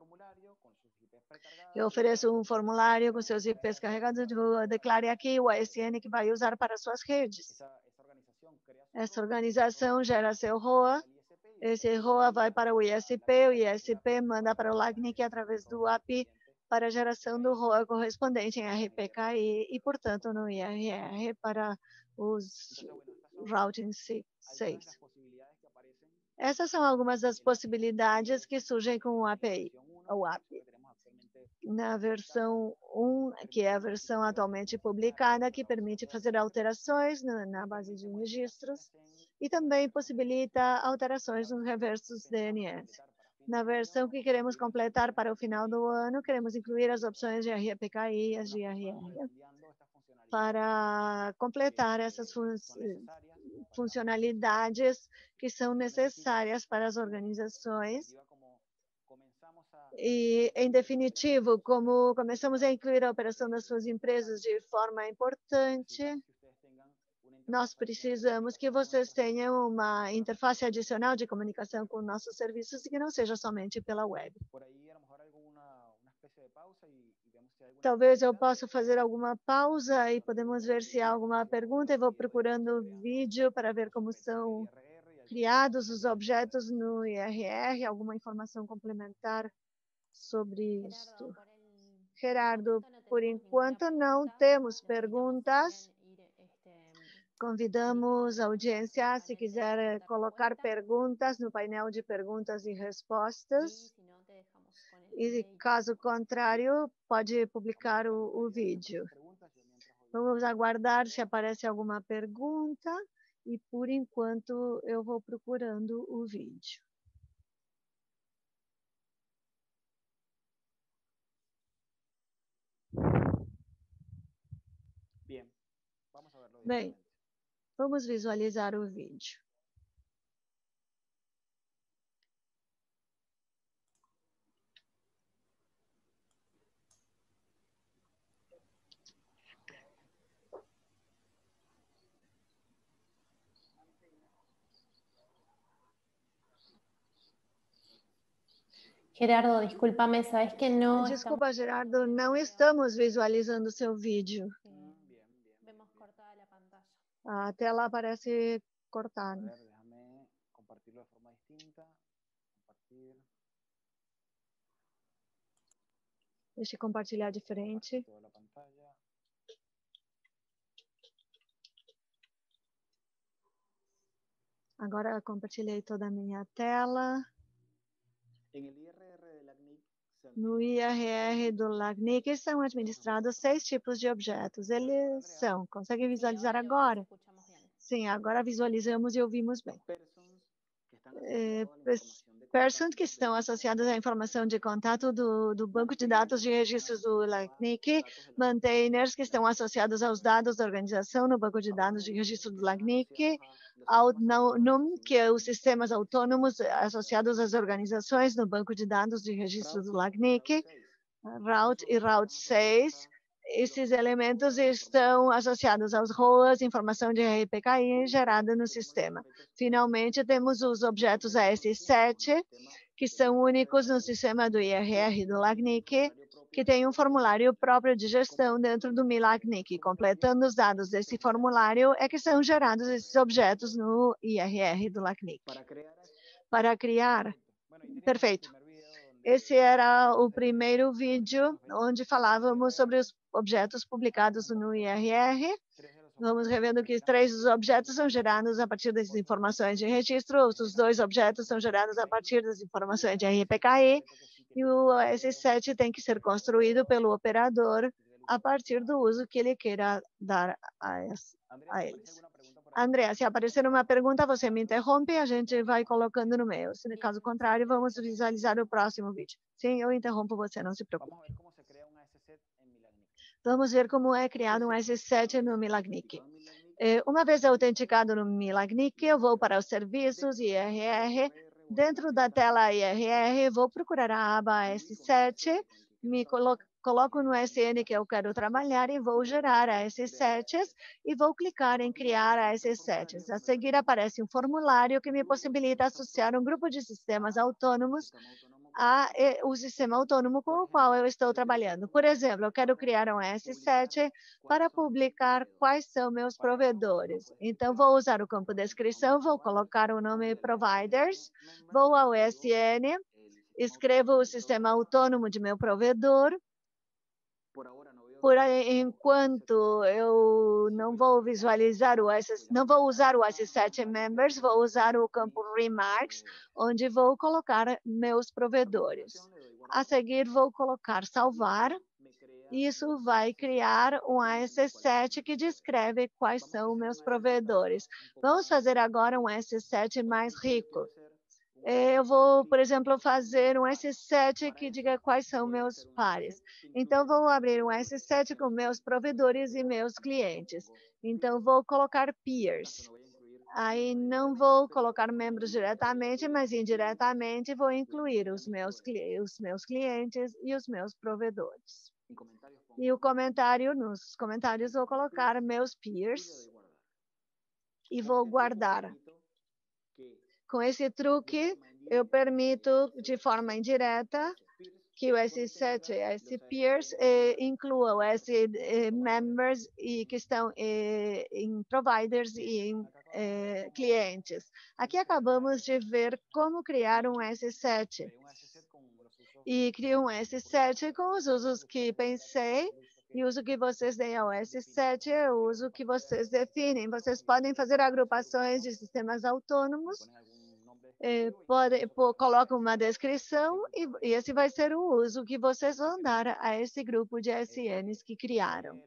Eu ofereço um formulário com seus I Ps carregados de R U A. Declare aqui o A S N que vai usar para suas redes. Essa organização gera seu R U A. Esse R U A vai para o I S P. O I S P manda para o LACNIC através do A P I para a geração do R U A correspondente em R P K I e, portanto, no I R R para os routing seis. Essas são algumas das possibilidades que surgem com o A P I, ou A P I. Na versão um, que é a versão atualmente publicada, que permite fazer alterações na, na base de registros e também possibilita alterações nos reversos D N S. Na versão que queremos completar para o final do ano, queremos incluir as opções de R P K I e as de I R R para completar essas fun funcionalidades que são necessárias para as organizações. E, em definitivo, como começamos a incluir a operação das suas empresas de forma importante, nós precisamos que vocês tenham uma interface adicional de comunicação com nossos serviços e que não seja somente pela web. Talvez eu possa fazer alguma pausa e podemos ver se há alguma pergunta. Eu vou procurando vídeo para ver como são criados os objetos no I R R, alguma informação complementar sobre isso. Gerardo, por enquanto não temos perguntas. Convidamos a audiência, se quiser colocar perguntas no painel de perguntas e respostas. E, caso contrário, pode publicar o, o vídeo. Vamos aguardar se aparece alguma pergunta. E, por enquanto, eu vou procurando o vídeo. Bem, vamos visualizar o vídeo. Gerardo, desculpa-me, sabes que não... Desculpa, Gerardo, não estamos visualizando o seu vídeo. A tela aparece cortada. Deixa eu compartilhar diferente. Agora compartilhei toda a minha tela. No I R R do LACNIC são administrados seis tipos de objetos. Eles são, conseguem visualizar agora? Sim, agora visualizamos e ouvimos bem. É, Persons que estão associadas à informação de contato do, do banco de dados de registros do LACNIC, maintainers que estão associados aos dados da organização no banco de dados de registro do LACNIC, Autnum, que é os sistemas autônomos associados às organizações no banco de dados de registro do LACNIC, Route e Route seis. Esses elementos estão associados aos R O As, informação de R P K I gerada no sistema. Finalmente, temos os objetos A S sete, que são únicos no sistema do I R R do LACNIC, que tem um formulário próprio de gestão dentro do MILACNIC. Completando os dados desse formulário, é que são gerados esses objetos no I R R do LACNIC. Para criar... Perfeito. Esse era o primeiro vídeo onde falávamos sobre os objetos publicados no I R R. Vamos revendo que três dos objetos são gerados a partir das informações de registro, outros dois objetos são gerados a partir das informações de R P K I, e o A S sete tem que ser construído pelo operador a partir do uso que ele queira dar a, a eles. Andrea, se aparecer uma pergunta, você me interrompe e a gente vai colocando no meio. Se caso contrário, vamos visualizar o próximo vídeo. Sim, eu interrompo você, não se preocupe. Vamos ver como é criado um A S sete no MILACNIC. Uma vez autenticado no MILACNIC, eu vou para os serviços I R R. Dentro da tela I R R, vou procurar a aba A S sete, me coloco Coloco no S N que eu quero trabalhar e vou gerar A S sete e vou clicar em criar A S sete. A seguir aparece um formulário que me possibilita associar um grupo de sistemas autônomos a o sistema autônomo com o qual eu estou trabalhando. Por exemplo, eu quero criar um A S sete para publicar quais são meus provedores. Então, vou usar o campo descrição, vou colocar o nome providers, vou ao S N, escrevo o sistema autônomo de meu provedor. Por enquanto, eu não vou visualizar o S S, não vou usar o A S sete Members, vou usar o campo Remarks, onde vou colocar meus provedores. A seguir, vou colocar salvar. Isso vai criar um A S sete que descreve quais são meus provedores. Vamos fazer agora um A S sete mais rico. Eu vou, por exemplo, fazer um A S sete que diga quais são meus pares. Então, vou abrir um A S sete com meus provedores e meus clientes. Então, vou colocar peers. Aí, não vou colocar membros diretamente, mas indiretamente vou incluir os meus, os meus clientes e os meus provedores. E o comentário, nos comentários, vou colocar meus peers e vou guardar. Com esse truque, eu permito, de forma indireta, que o S sete S peers eh, inclua o S eh, members e que estão eh, em providers e em eh, clientes. Aqui acabamos de ver como criar um S sete. E crio um S sete com os usos que pensei, e o uso que vocês deem ao S sete é o uso que vocês definem. Vocês podem fazer agrupações de sistemas autônomos, Eh, pode, pô, coloca uma descrição e, e esse vai ser o uso que vocês vão dar a esse grupo de S Ns que criaram.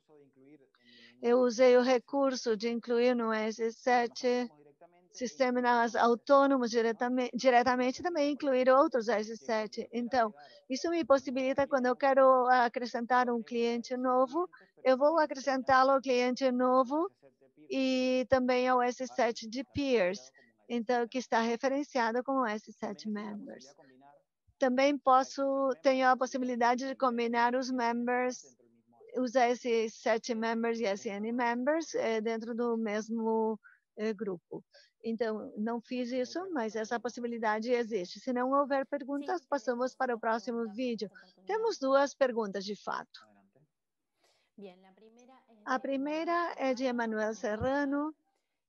Eu usei o recurso de incluir no S sete sistemas autônomos diretamente, diretamente também incluir outros S sete. Então, isso me possibilita, quando eu quero acrescentar um cliente novo, eu vou acrescentá-lo ao cliente novo e também ao S sete de peers. Então, que está referenciado como S sete members. Também posso, tenho a possibilidade de combinar os members, os S sete members e S N members eh, dentro do mesmo eh, grupo. Então, não fiz isso, mas essa possibilidade existe. Se não houver perguntas, passamos para o próximo vídeo. Temos duas perguntas, de fato. A primeira é de Emanuel Serrano.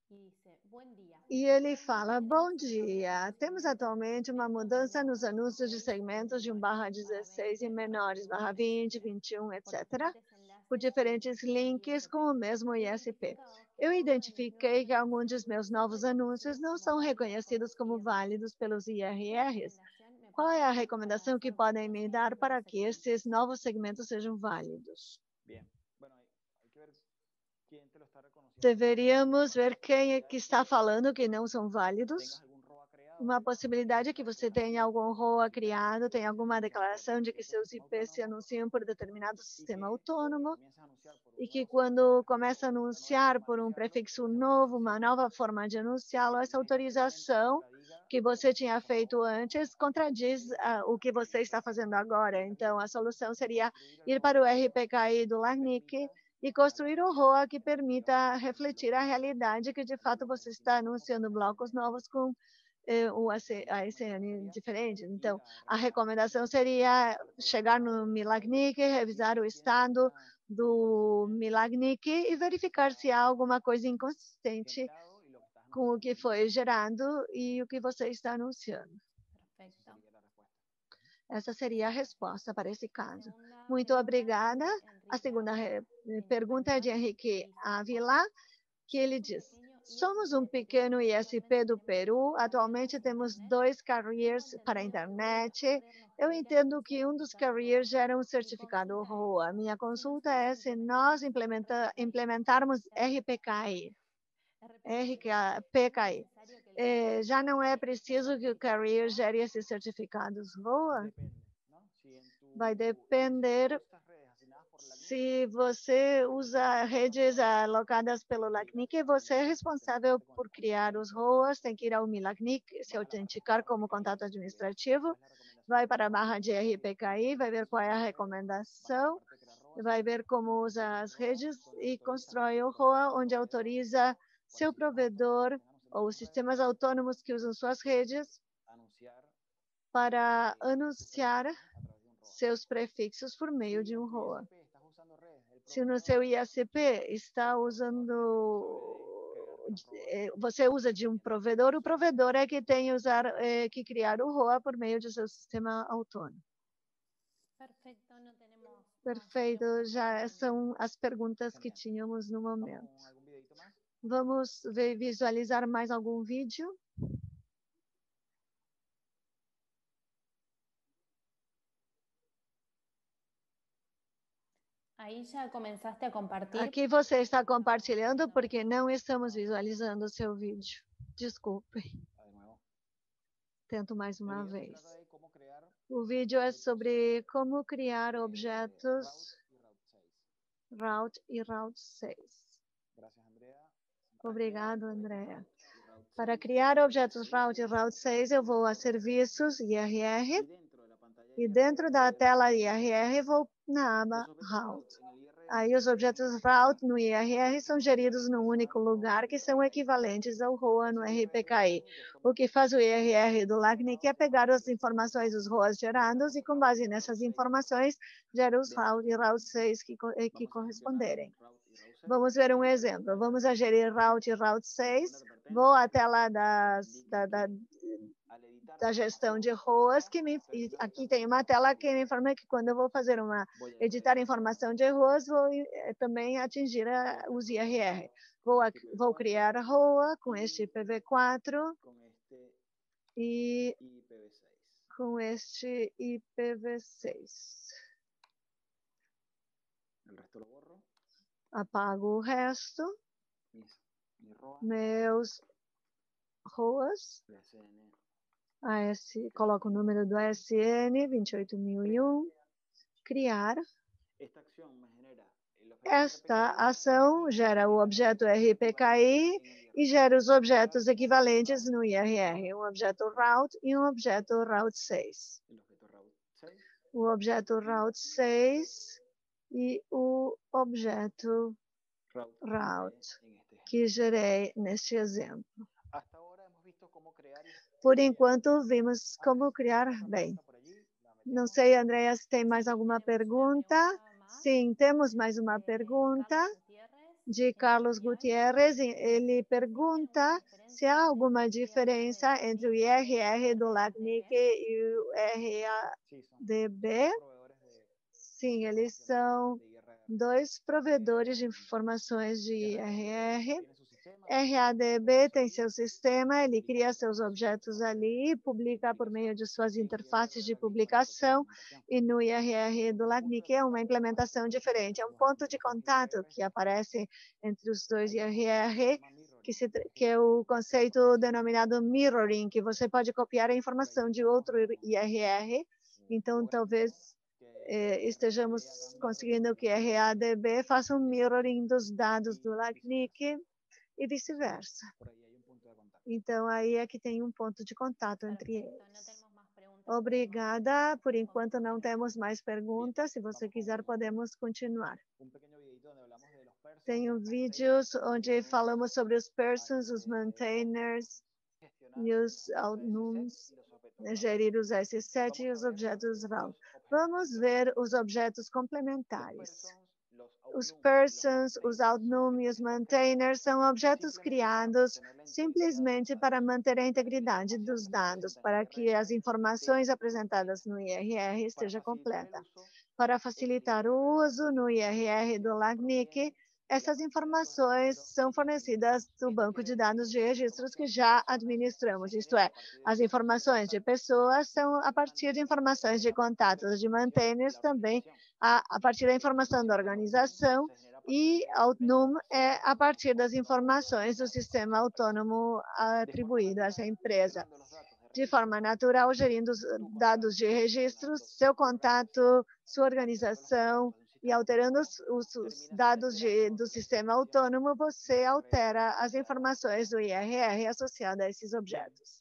E ele fala, bom dia, temos atualmente uma mudança nos anúncios de segmentos de um barra dezesseis e menores, barra vinte, vinte e um, etcétera, por diferentes links com o mesmo I S P. Eu identifiquei que alguns dos meus novos anúncios não são reconhecidos como válidos pelos I R Rs. Qual é a recomendação que podem me dar para que esses novos segmentos sejam válidos? Deveríamos ver quem é que está falando que não são válidos. Uma possibilidade é que você tenha algum R O A criado, tenha alguma declaração de que seus I Ps se anunciam por determinado sistema autônomo e que quando começa a anunciar por um prefixo novo, uma nova forma de anunciá-lo, essa autorização que você tinha feito antes contradiz uh, o que você está fazendo agora. Então, a solução seria ir para o R P K I do LACNIC e construir um R O A que permita refletir a realidade que, de fato, você está anunciando blocos novos com o A S N diferente. Então, a recomendação seria chegar no Milagnic, revisar o estado do Milagnic e verificar se há alguma coisa inconsistente com o que foi gerado e o que você está anunciando. Essa seria a resposta para esse caso. Muito obrigada. A segunda pergunta é de Henrique Ávila, que ele diz: somos um pequeno I S P do Peru. Atualmente temos dois carriers para a internet. Eu entendo que um dos carriers gera um certificado R O A. Minha consulta é se nós implementa, implementarmos R P K I. R P K I. É, já não é preciso que o carrier gere esses certificados R O A? Vai depender. Se você usa redes alocadas pelo LACNIC, você é responsável por criar os R O As, tem que ir ao MILACNIC, se autenticar como contato administrativo, vai para a barra de R P K I, vai ver qual é a recomendação, vai ver como usa as redes e constrói o R O A, onde autoriza seu provedor ou sistemas autônomos que usam suas redes para anunciar seus prefixos por meio de um R O A. Se no seu I S P está usando, você usa de um provedor, o provedor é que tem usar, é, que criar o R O A por meio de seu sistema autônomo. Perfeito, já são as perguntas que tínhamos no momento. Vamos ver, visualizar mais algum vídeo? Aí já começaste a compartilhar. Aqui você está compartilhando porque não estamos visualizando o seu vídeo. Desculpe. Tento mais uma vez. O vídeo é sobre como criar objetos Route e Route seis. Obrigado, Andréa. Para criar objetos Route e Route seis, eu vou a Serviços, I R R, e dentro da tela I R R vou na aba Route. Aí os objetos Route no I R R são geridos num único lugar, que são equivalentes ao R O A no R P K I. O que faz o I R R do LACNIC é pegar as informações dos R O As gerados e, com base nessas informações, gera os Route e Route seis que, que corresponderem. Vamos ver um exemplo. Vamos a gerir Route e Route seis. Vou à tela das, da, da, da gestão de R O As, que me, aqui tem uma tela que me informa que quando eu vou fazer uma, editar informação de R O As, vou é, também atingir a, os I R R. Vou, a, vou criar a R O A com este I P v quatro e com este I P v seis. Apago o resto. Meus R O As. A S, coloco o número do A S N vinte e oito mil e um. Criar. Esta ação gera o objeto R P K I e gera os objetos equivalentes no I R R. Um objeto Route e um objeto Route seis. O objeto Route seis e o objeto Route que gerei neste exemplo. Por enquanto, vimos como criar bem. Não sei, Andréa, se tem mais alguma pergunta. Sim, temos mais uma pergunta de Carlos Gutierrez. Ele pergunta se há alguma diferença entre o I R R do LACNIC e o R A D B. Sim, eles são dois provedores de informações de I R R. R A D B tem seu sistema, ele cria seus objetos ali, publica por meio de suas interfaces de publicação, e no I R R do LACNIC é uma implementação diferente. É um ponto de contato que aparece entre os dois I R R, que, se, que é o conceito denominado mirroring, que você pode copiar a informação de outro I R R. Então, talvez eh, estejamos conseguindo que R A D B faça um mirroring dos dados do LACNIC e vice-versa. Então, aí é que tem um ponto de contato entre eles. Obrigada. Por enquanto, não temos mais perguntas. Se você quiser, podemos continuar. Tem vídeos onde falamos sobre os persons, os maintainers e os outnums, gerir os S sete e os objetos R A W. Vamos ver os objetos complementares. Os persons, os outnum e os maintainers são objetos criados simplesmente para manter a integridade dos dados, para que as informações apresentadas no I R R estejam completas. Para facilitar o uso no I R R do LACNIC, essas informações são fornecidas do banco de dados de registros que já administramos, isto é, as informações de pessoas são a partir de informações de contatos de maintainers, também a, a partir da informação da organização, e outnum é a partir das informações do sistema autônomo atribuído a essa empresa. De forma natural, gerindo os dados de registros, seu contato, sua organização, e alterando os, os, os dados de, do sistema autônomo, você altera as informações do I R R associadas a esses objetos.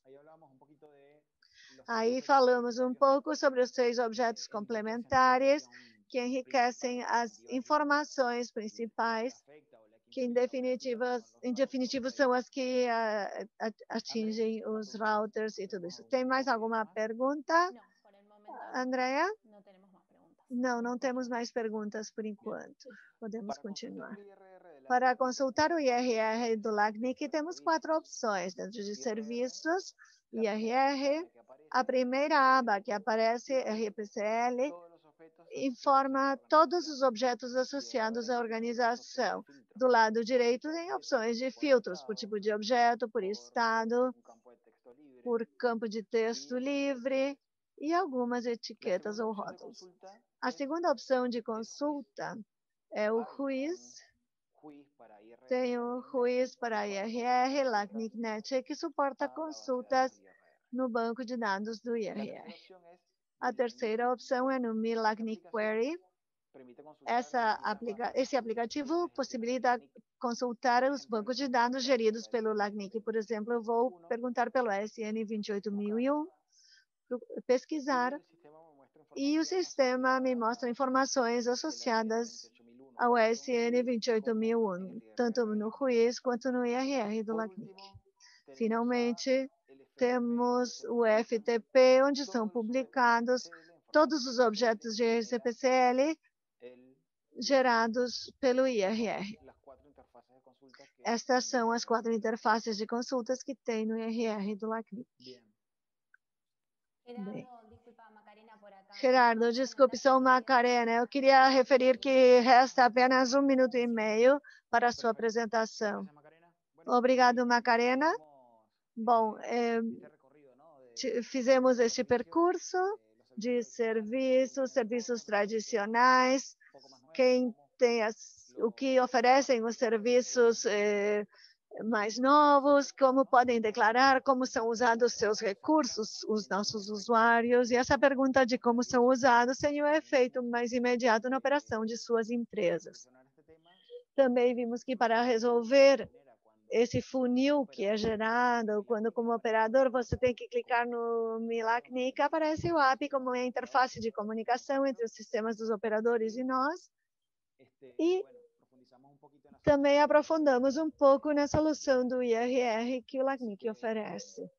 Aí falamos um pouco sobre os seis objetos complementares que enriquecem as informações principais, que em definitivo, em definitivo são as que uh, atingem os routers e tudo isso. Tem mais alguma pergunta, Andrea? Não, não temos mais perguntas por enquanto. Podemos continuar. Para consultar o I R R do LACNIC, temos quatro opções. Dentro de serviços, I R R, a primeira aba que aparece, R P C L, informa todos os objetos associados à organização. Do lado direito, tem opções de filtros por tipo de objeto, por estado, por campo de texto livre e algumas etiquetas ou rótulos. A segunda opção de consulta é o RUIS. Tem o RUIS para I R R, LACNIC-NET, que suporta consultas no banco de dados do I R R. A terceira opção é no Mi LACNIC Query. Essa aplica esse aplicativo possibilita consultar os bancos de dados geridos pelo LACNIC. Por exemplo, eu vou perguntar pelo S N vinte e oito mil e um, pesquisar, e o sistema me mostra informações associadas ao S N vinte e oito mil e um, tanto no RUIS quanto no I R R do LACNIC. Finalmente, temos o F T P, onde são publicados todos os objetos de R C P C L gerados pelo I R R. Estas são as quatro interfaces de consultas que tem no I R R do LACNIC. Bem. Gerardo, desculpe, sou Macarena. Eu queria referir que resta apenas um minuto e meio para a sua apresentação. Obrigado, Macarena. Bom, é, fizemos este percurso de serviços, serviços tradicionais, quem tem as, o que oferecem os serviços é, mais novos, como podem declarar, como são usados seus recursos, os nossos usuários, e essa pergunta de como são usados tem um efeito mais imediato na operação de suas empresas. Também vimos que para resolver esse funil que é gerado, quando como operador você tem que clicar no Mi LACNIC, aparece o A P I como a interface de comunicação entre os sistemas dos operadores e nós, e também aprofundamos um pouco na solução do I R R que o LACNIC oferece.